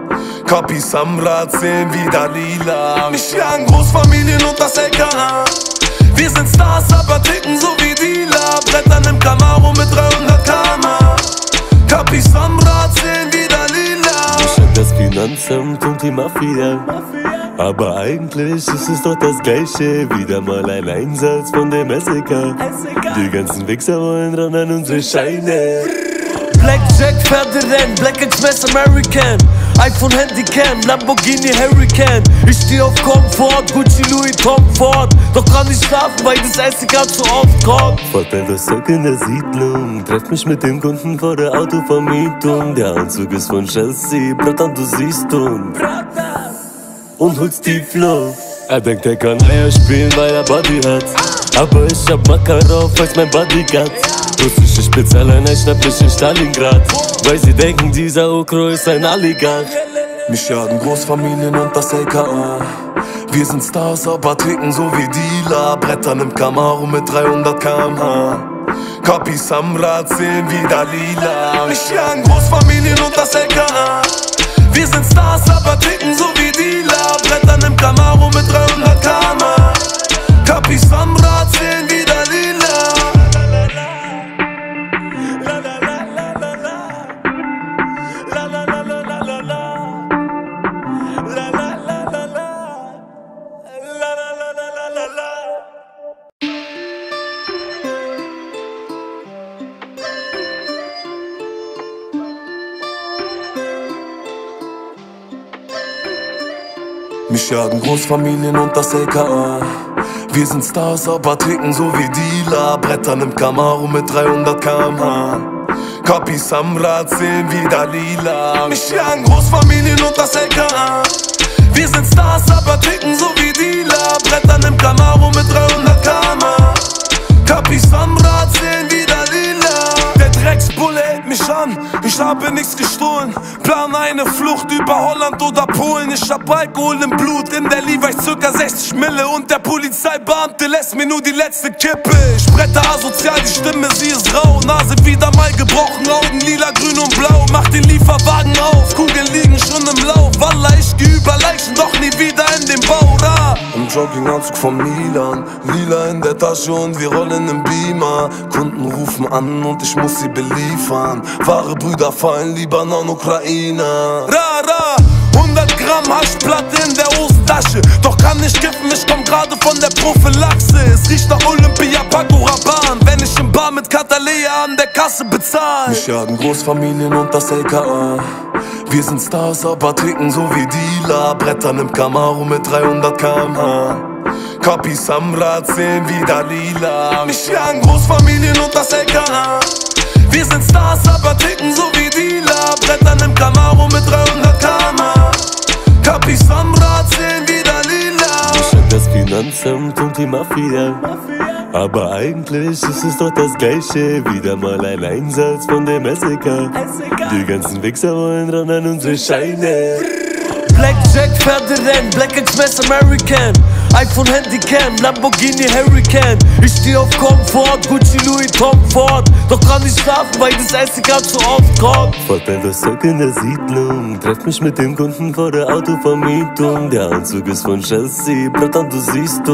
Kapis am Rad sehen wie Dalila. Mich jagen Großfamilien und das LKA. Wir sind Stars, aber ticken so wie Dealer. Brettern im Camaro mit 300 km/h. Kapis am Rad sehen wie Dalila. Ich hab das Finanzamt und die Mafia, aber eigentlich ist es doch das Gleiche. Wieder mal ein Einsatz von dem SEK. Die ganzen Wichser wollen ran an unsere Scheine. Blackjack, Pferderennen, Black Express American, iPhone Handycam, Lamborghini Hurricane. Ich steh auf Komfort, Gucci, Louis, Tom Ford. Doch kann nicht schlafen, weil das SEK zu oft kommt. Vorteil das Zeug in der Siedlung, treff mich mit dem Kunden vor der Autovermietung. Der Anzug ist von Chelsea, Bratan, du siehst und holst die Flow. Er denkt, er kann Eier spielen, weil er Body hat. Aber ich hab Makarov als mein Bodyguard. Russische Spezialeinheit schnapp mich in Stalingrad, weil sie denken, dieser Okro ist ein Oligarch. Mich jagen Großfamilien und das LKA. Wir sind Stars, aber ticken so wie Dealer. Brettern im Camaro mit 300 km/h. Kapis am Rad sehen wie Dalila. Mich jagen Großfamilien und das LKA. Wir sind Stars, aber ticken so wie Dealer. Brettern im Camaro mit 300 km/h. Kapis am Rad sehen wie Dalila. Mich jagen Großfamilien und das LKA. Wir sind Stars, aber ticken so wie Dealer. Brettern im Camaro mit 300 km/h. Kapis am Rad sehen wie Dalila. Mich jagen Großfamilien und das LKA. Wir sind Stars, aber ticken so wie Dealer. Brettern im Camaro mit 300 km/h. Kapis am Rad sehen wie Dalila. Der Drecksbulle hält mich an, ich habe nichts gestohlen. Plan eine Flucht über Holland oder Polen. Ich hab Alkohol im Blut, in der Levi circa 60 Mille. Und der Polizeibeamte lässt mir nur die letzte Kippe. Ich bretter asozial, die Stimme, sie ist rau. Nase wieder mal gebrochen, Augen lila, grün und blau. Mach den Lieferwagen auf, Kugeln liegen schon im Lauf. Wallah, ich geh über Leichen, doch nie wieder in den Bau. Im Jogginganzug vom Milan, lila in der Tasche und wir rollen im Beamer. Kunden rufen an und ich muss sie beliefern. Wahre Brüder fallen, Libanon, Ukraine. Ra, 100 Gramm Haschplatte in der Hosentasche. Doch kann nicht kiffen, ich komm gerade von der Prophylaxe. Es riecht nach Olympia, Paco Rabanne. Wenn ich im Bar mit Katalea an der Kasse bezahl. Mich jagen Großfamilien und das LKA. Wir sind Stars, aber ticken so wie Dealer. Brettern im Camaro mit 300 km/h. Kapis am Rad sehen wie Dalila. Mich jagen Großfamilien und das LKA. Wir sind Stars, aber ticken so wie Dealer. Brettern im Camaro mit 300 km/h. Kapis am Rad sehen wie Dalila. Ich hab das Finanzamt und die Mafia, aber eigentlich ist es doch das Gleiche. Wieder mal ein Einsatz von dem SEK. Die ganzen Wichser wollen ran an unsere Scheine. Blackjack, Pferderennen, Black Express American, iPhone Handycam, Lamborghini Hurricane. Ich steh auf Komfort, Gucci, Louis, Tom Ford. Doch kann nicht schlafen, weil das SEK zu oft kommt. Vorteil das Zeug in der Siedlung, treff mich mit dem Kunden vor der Autovermietung. Der Anzug ist von Chelsea, Bratan, du siehst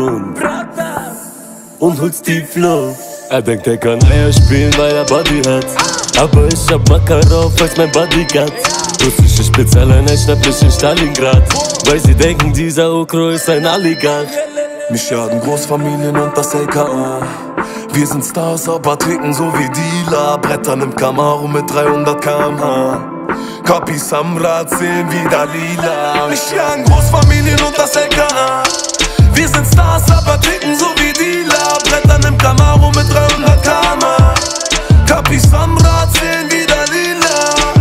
und holst die Flow. Er denkt, er kann Eier spielen, weil er Body hat. Aber ich hab Makarov als mein Bodyguard. Russische Spezialeinheit schnapp mich in Stalingrad, weil sie denken, dieser Okro ist ein Oligarch. Mich jagen Großfamilien und das LKA. Wir sind Stars, aber ticken so wie Dealer. Brettern im Camaro mit 300 km/h. Kapis am Rad sehen wie Dalila. Mich jagen Großfamilien und das LKA. Wir sind Stars, aber ticken so wie Dealer. Brettern im Camaro mit 300 km/h. Kapis am Rad sehen wie Dalila.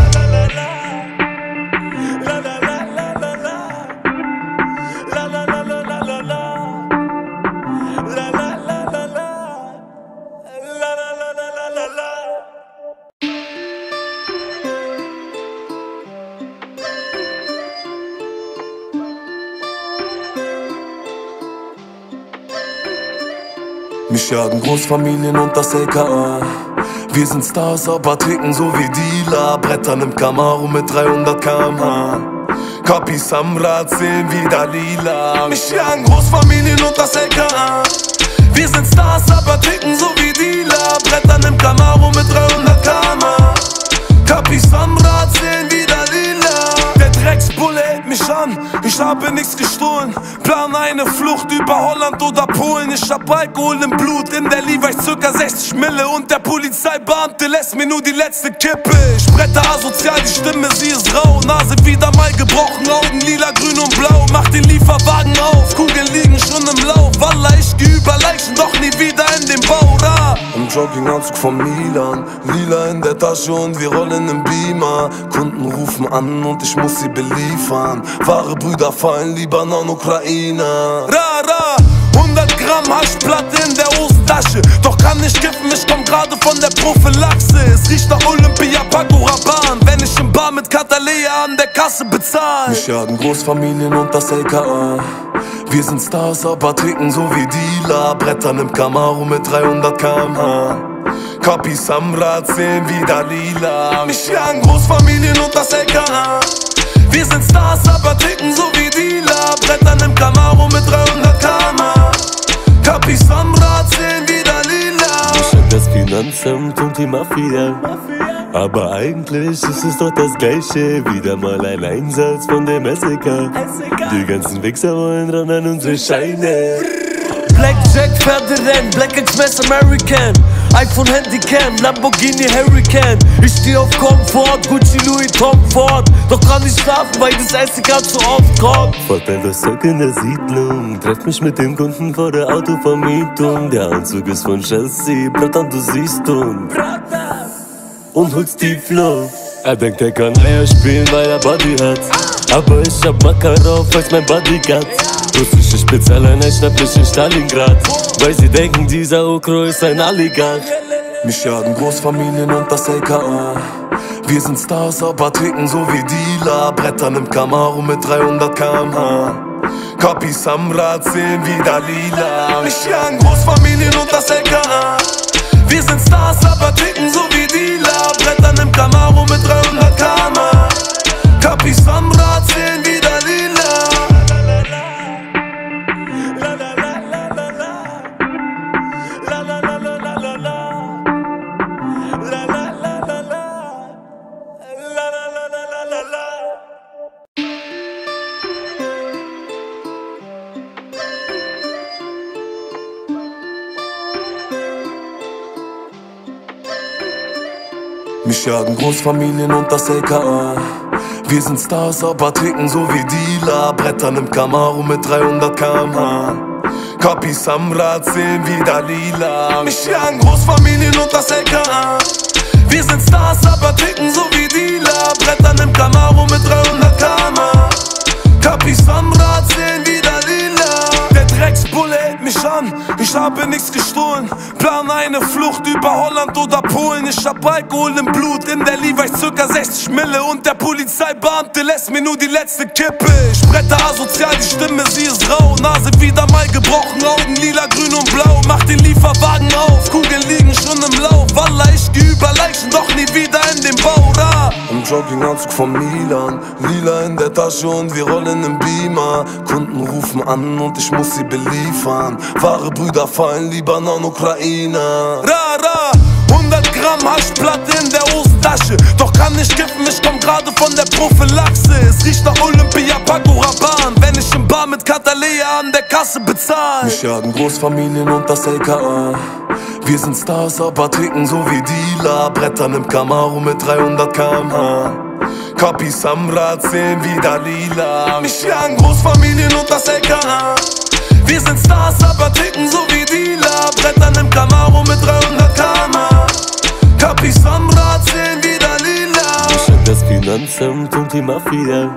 Mich jagen Großfamilien und das LKA. Wir sind Stars, aber ticken so wie Dealer. Brettern im Camaro mit 300 km/h. Kapis am Rad sehen wieder lila. Mich jagen Großfamilien und das LKA. Wir sind Stars, aber ticken so wie Dealer. Brettern im Camaro mit 300 km/h. Kapis am Rad sehen wieder lila. Der Drecksbulle hält mich an, ich habe nichts gestohlen. Plan eine Flucht über Holland oder Polen. Ich hab Alkohol im Blut, in der Levi circa 60 Mille. Und der Polizeibeamte lässt mir nur die letzte Kippe. Ich bretter asozial, die Stimme, sie ist rau. Nase wieder mal gebrochen, Augen lila, grün und blau. Mach den Lieferwagen auf, Kugeln liegen schon im Lauf. Wallah, ich geh über Leichen, doch nie wieder in den Bau. Im Jogginganzug von Milan, lila in der Tasche und wir rollen im Beamer. Kunden rufen an und ich muss sie beliefern. Wahre Brüder fallen, Libanon, Ukraine. Ra, 100 Gramm Haschplatte in der Hosentasche. Doch kann nicht kiffen, ich komm gerade von der Prophylaxe. Es riecht nach Olympia, Paco Rabanne. Wenn ich im Bar mit Katalea an der Kasse bezahl. Mich jagen Großfamilien und das LKA. Wir sind Stars, aber ticken so wie Dealer. Brettern im Camaro mit 300 km/h. Kapis am Rad sehen wieder lila. Mich jagen Großfamilien und das LKA. Wir sind Stars, aber ticken so wie Dealer. Brettern im Camaro mit 300 km/h. Kapis am Rad sehen wieder lila. Ich hab das Finanzamt und die Mafia. Aber eigentlich ist es doch das Gleiche. Wieder mal ein Einsatz von dem SEK. Die ganzen Wichser wollen ran an unsere Scheine. Blackjack, Pferderennen, Black Express American. iPhone, Handycam, Lamborghini, Hurricane. Ich steh auf Komfort, Gucci, Louis, Tom Ford. Doch kann nicht schlafen, weil das SEK zu oft kommt. Vorteil das Zeug in der Siedlung. Treff mich mit dem Kunden vor der Autovermietung. Der Anzug ist von Chelsea, Bratan, du siehst und holst die Flow. Er denkt, er kann Eier spielen, weil er Body hat. Aber ich hab Makarov als mein Bodyguard. Russische Spezialeinheit schnapp mich in Stalingrad. Weil sie denken, dieser Okro ist ein Oligarch. Mich jagen Großfamilien und das LKA. Wir sind Stars, aber ticken so wie Dealer. Brettern im Camaro mit 300 km/h. Kapis am Rad sehen wieder lila. Mich jagen Großfamilien und das LKA. Wir sind Stars, aber ticken so wie Dealer. Brettern im Camaro mit 300 km/h. Kapis am Rad sehen wieder lila. Mich jagen Großfamilien und das LKA. Wir sind Stars, aber ticken so wie Dealer. Brettern im Camaro mit 300 km/h. Kapis am Rad sehen wieder lila. Mich jagen Großfamilien und das LKA. Wir sind Stars, aber ticken so wie Dealer. Brettern im Camaro mit 300 km/h. Kapis am Rad sehen wieder lila. Der Drecksbulle hält mich an, ich habe nichts gestohlen. Plan eine Flucht über Holland oder Polen. Ich hab Alkohol im Blut, in der Levi circa 60 Mille. Und der Polizeibeamte lässt mir nur die letzte Kippe. Ich bretter asozial, die Stimme, sie ist rau. Nase wieder mal gebrochen, Augen lila, grün und blau. Mach den Lieferwagen auf, Kugeln liegen schon im Lauf. Wallah, ich geh über Leichen, doch nie wieder in den Bau. Im Jogginganzug von Milan, lila in der Tasche und wir rollen im Beamer. Kunden rufen an und ich muss sie beliefern. Wahre Brüder fallen, Libanon, Ukraine. Ra, 100 Gramm Haschplatte in der Hosentasche. Doch kann nicht kiffen, ich komm gerade von der Prophylaxe. Es riecht nach Olympia, Paco Rabanne. Wenn ich im Bar mit Katalea an der Kasse bezahl. Mich jagen Großfamilien und das LKA. Wir sind Stars, aber ticken so wie Dealer. Brettern im Camaro mit 300 km/h. Kapis am Rad sehen wieder lila. Mich jagen Großfamilien und das LKA. Wir sind Stars, aber ticken so wie Dealer. Brettern im Camaro mit 300 km/h. Kapis am Rad sehen wieder lila. Ich hab das Finanzamt und die Mafia.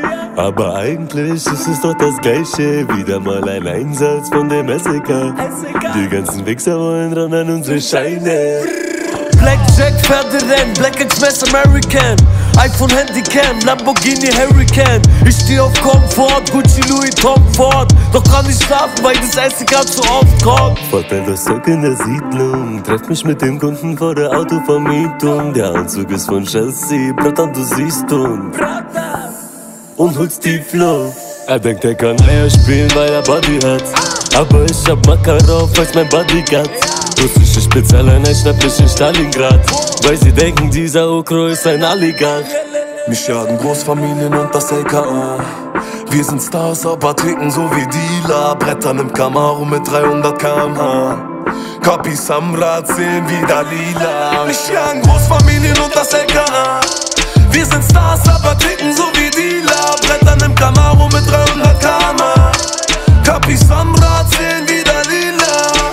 Aber eigentlich ist es doch das Gleiche. Wieder mal ein Einsatz von dem SEK. Die ganzen Wichser wollen ran an unsere Scheine. Blackjack, Pferderennen, Black Express American. iPhone, Handycam, Lamborghini, Hurricane. Ich steh auf Komfort, Gucci, Louis, Tom Ford. Doch kann nicht schlafen, weil das SEK zu oft kommt. Vorteil das Zeug in der Siedlung. Treff mich mit dem Kunden vor der Autovermietung. Der Anzug ist von Chelsea, Bratan, du siehst und holst tief Luft. Er denkt, er kann Eier spielen, weil er Body hat. Aber ich hab Makarov als mein Bodyguard. Russische Spezialeinheit schnappt mich in Stalingrad, weil sie denken, dieser Okro ist ein Oligarch. Mich jagen Großfamilien und das LKA. Wir sind Stars, aber ticken so wie Dealer. Brettern im Camaro mit 300 km/h. Kapis am Rad sehen wie Dalila. Mich jagen Großfamilien und das LKA. Wir sind Stars, aber ticken so wie Dealer. Brettern im Camaro mit 300 km/h. Kapis am Rad sehen wie Dalila.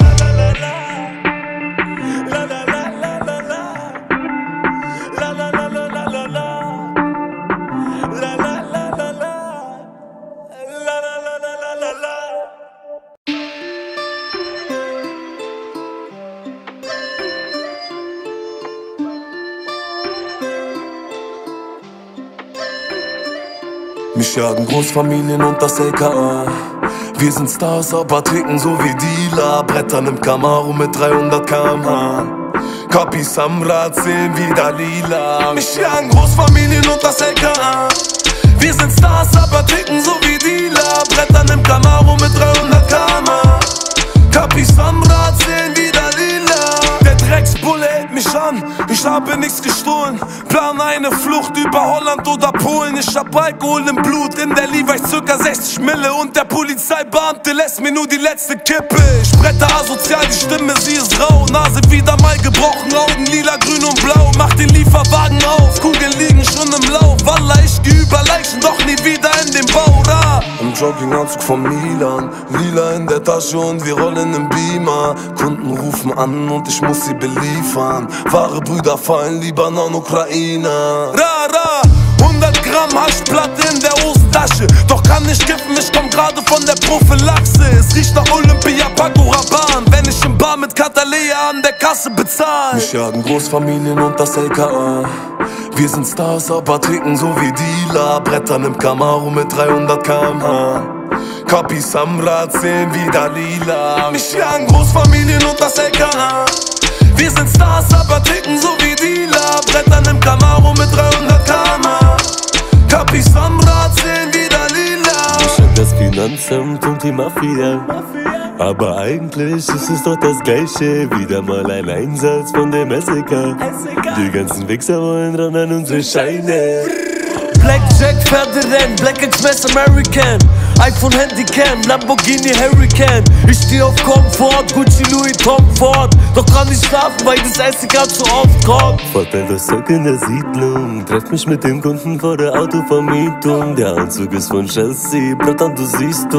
Mich jagen Großfamilien und das LKA. Wir sind Stars, aber ticken so wie Dealer. Brettern im Camaro mit 300 km/h. Kapis am Rad sehen wie Dalila. Mich jagen Großfamilien und das LKA. Wir sind Stars, aber ticken so wie Dealer. Brettern im Camaro mit 300 km/h. Kapis am Rad sehen wie Dalila. Der Drecksbulle hält mich an, ich habe nichts gestohlen. Plane eine Flucht über Holland oder Polen. Ich hab Alkohol im Blut, in der Levi's circa 60 Mille. Und der Polizeibeamte lässt mir nur die letzte Kippe. Ich bretter asozial, die Stimme, sie ist rau. Nase wieder mal gebrochen, Augen lila, grün und blau. Mach den Lieferwagen auf, Kugeln liegen schon im Lauf. Wallah, ich geh über Leichen, doch nie wieder in den Bau. Im Jogginganzug von Milan, lila in der Tasche und wir rollen im Beamer. Kunden rufen an und ich muss sie beliefern. Wahre Brüder fallen, Libanon, Ukraine. Ra, 100 Gramm Haschplatte in der Hosentasche. Doch kann nicht kiffen, ich komm gerade von der Prophylaxe. Es riecht nach Olympia, Paco Rabanne. Wenn ich im Bar mit Katalea an der Kasse bezahl. Mich jagen Großfamilien und das LKA. Wir sind Stars, aber ticken so wie Dealer. Brettern im Camaro mit 300 km/h. Kapis am Rad sehen wie Dalila. Mich jagen Großfamilien und das LKA. Wir sind Stars, aber ticken so wie Dealer. Brettern im Camaro mit 300 km/h. Kapis am Rad sehen wie Dalila. Ich hab das Finanzamt und die Mafia. Aber eigentlich ist es doch das Gleiche. Wieder mal ein Einsatz von dem SEK. Die ganzen Wichser wollen ran an unsere Scheine. Blackjack, Pferderennen, Black Express American. iPhone, Handycam, Lamborghini, Hurricane. Ich steh auf Komfort, Gucci, Louis, Tom Ford. Doch kann nicht schlafen, weil das SEK zu oft kommt. Vorteil das Zeug in der Siedlung. Treff mich mit dem Kunden vor der Autovermietung. Der Anzug ist von Chelsea, Bratan, du siehst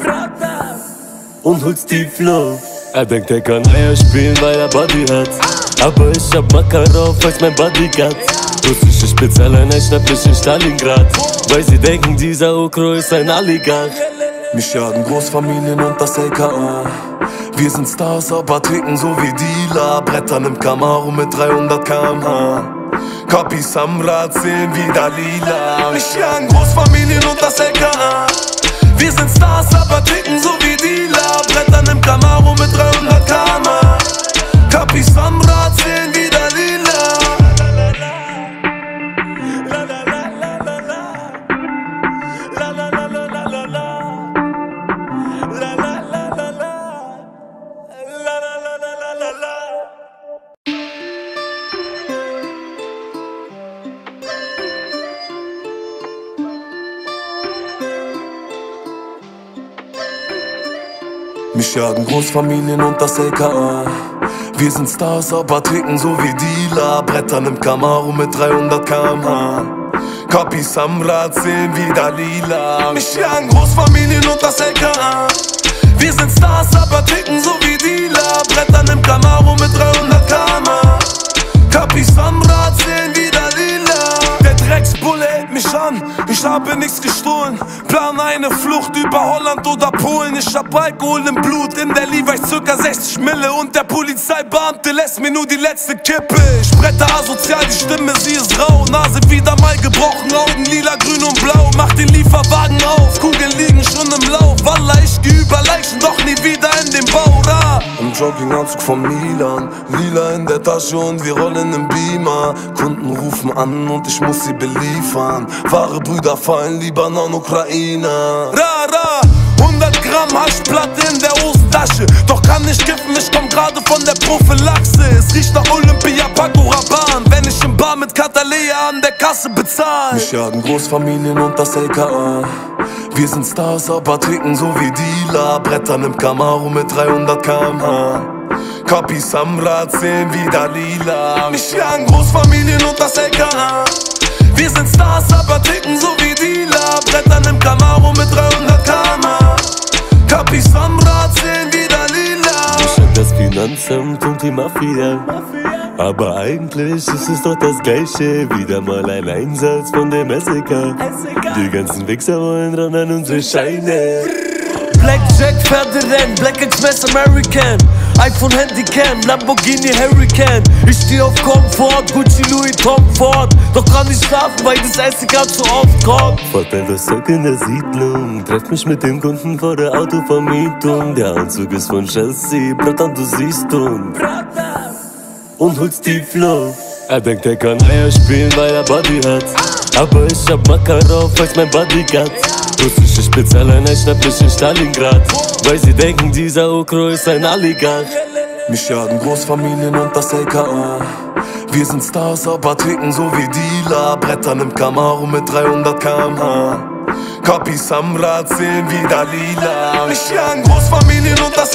und holst tief Luft. Er denkt, er kann Eier spielen, weil er Body hat. Aber ich hab Makarov als mein Bodyguard. Russische Spezialeinheit schnappt mich in Stalingrad, weil sie denken, dieser Okro ist ein Oligarch. Mich jagen Großfamilien und das LKA. Wir sind Stars, aber ticken so wie Dealer. Brettern im Camaro mit 300 km/h. Kapis am Rad sehen wie Dalila. Mich jagen Großfamilien und das LKA. Wir sind Stars, aber ticken so wie Dealer. Brettern im Camaro mit 300 km/h. Kapis am Rad sehen wie Dalila. Mich jagen Großfamilien und das LKA. Wir sind Stars, aber ticken so wie Dealer. Brettern im Camaro mit 300 km/h. Kapis am Rad sehen wie Dalila. Mich jagen Großfamilien und das LKA. Wir sind Stars, aber ticken so wie Dealer. Brettern im Camaro mit 300 km/h. Kapis am Rad sehen wie Dalila. Der Drecksbulle hält mich an, ich habe nichts gestohlen. Plane eine Flucht über Holland oder Polen. Ich hab Alkohol im Blut, in der Levi's circa 60 Mille. Und der Polizeibeamte lässt mir nur die letzte Kippe. Ich bretter asozial, die Stimme, sie ist rau. Nase wieder mal gebrochen, Augen lila, grün und blau. Mach den Lieferwagen auf, Kugeln liegen schon im Lauf. Wallah, ich geh über Leichen, doch nie wieder in den Bau. Im Jogginganzug vom Milan, lila in der Tasche und wir rollen im Beamer. Kunden rufen an und ich muss sie beliefern. Wahre Brüder fallen, Libanon, Ukraine. Ra, 100 Gramm Haschplatte in der Hosentasche. Doch kann nicht kiffen, ich komm gerade von der Prophylaxe. Es riecht nach Olympia, Paco Rabanne, wenn ich im Bar mit Katalea an der Kasse bezahl. Mich jagen Großfamilien und das LKA. Wir sind Stars, aber ticken so wie Dealer. Brettern im Camaro mit 300 km/h. Capis am Rad sehen wie Dalila. Mich jagen Großfamilien und das LKA. Wir sind Stars, aber ticken so wie Dealer. Brettern im Camaro mit 300 km/h. Capis am Rad sehen wie Dalila. Ich hab das Finanzamt und die Mafia. Aber eigentlich ist es doch das Gleiche. Wieder mal ein Einsatz von dem SEK. Die ganzen Wichser wollen ran an unsere Scheine. Blackjack, Pferderennen, Black Express American, iPhone Handycam, Lamborghini Hurricane. Ich steh auf Komfort, Gucci, Louis, Tom Ford. Doch kann nicht schlafen, weil das Essen grad so oft kommt. Vorteil das Zeug in der Siedlung. Treff mich mit dem Kunden vor der Autovermietung. Der Anzug ist von Chelsea, Bratan, du siehst und holst die Flow. Er denkt, er kann Eier spielen, weil er Body hat. Aber ich hab Makarov als mein Bodyguard. Russische Spezialeinheit schnapp mich in Stalingrad. Weil sie denken, dieser Okro ist ein Oligarch. Mich jagen Großfamilien und das LKA. Wir sind Stars, aber ticken so wie Dealer. Brettern im Camaro mit 300 km/h. Capis am Rad sehen wie Dalila. Mich jagen Großfamilien und das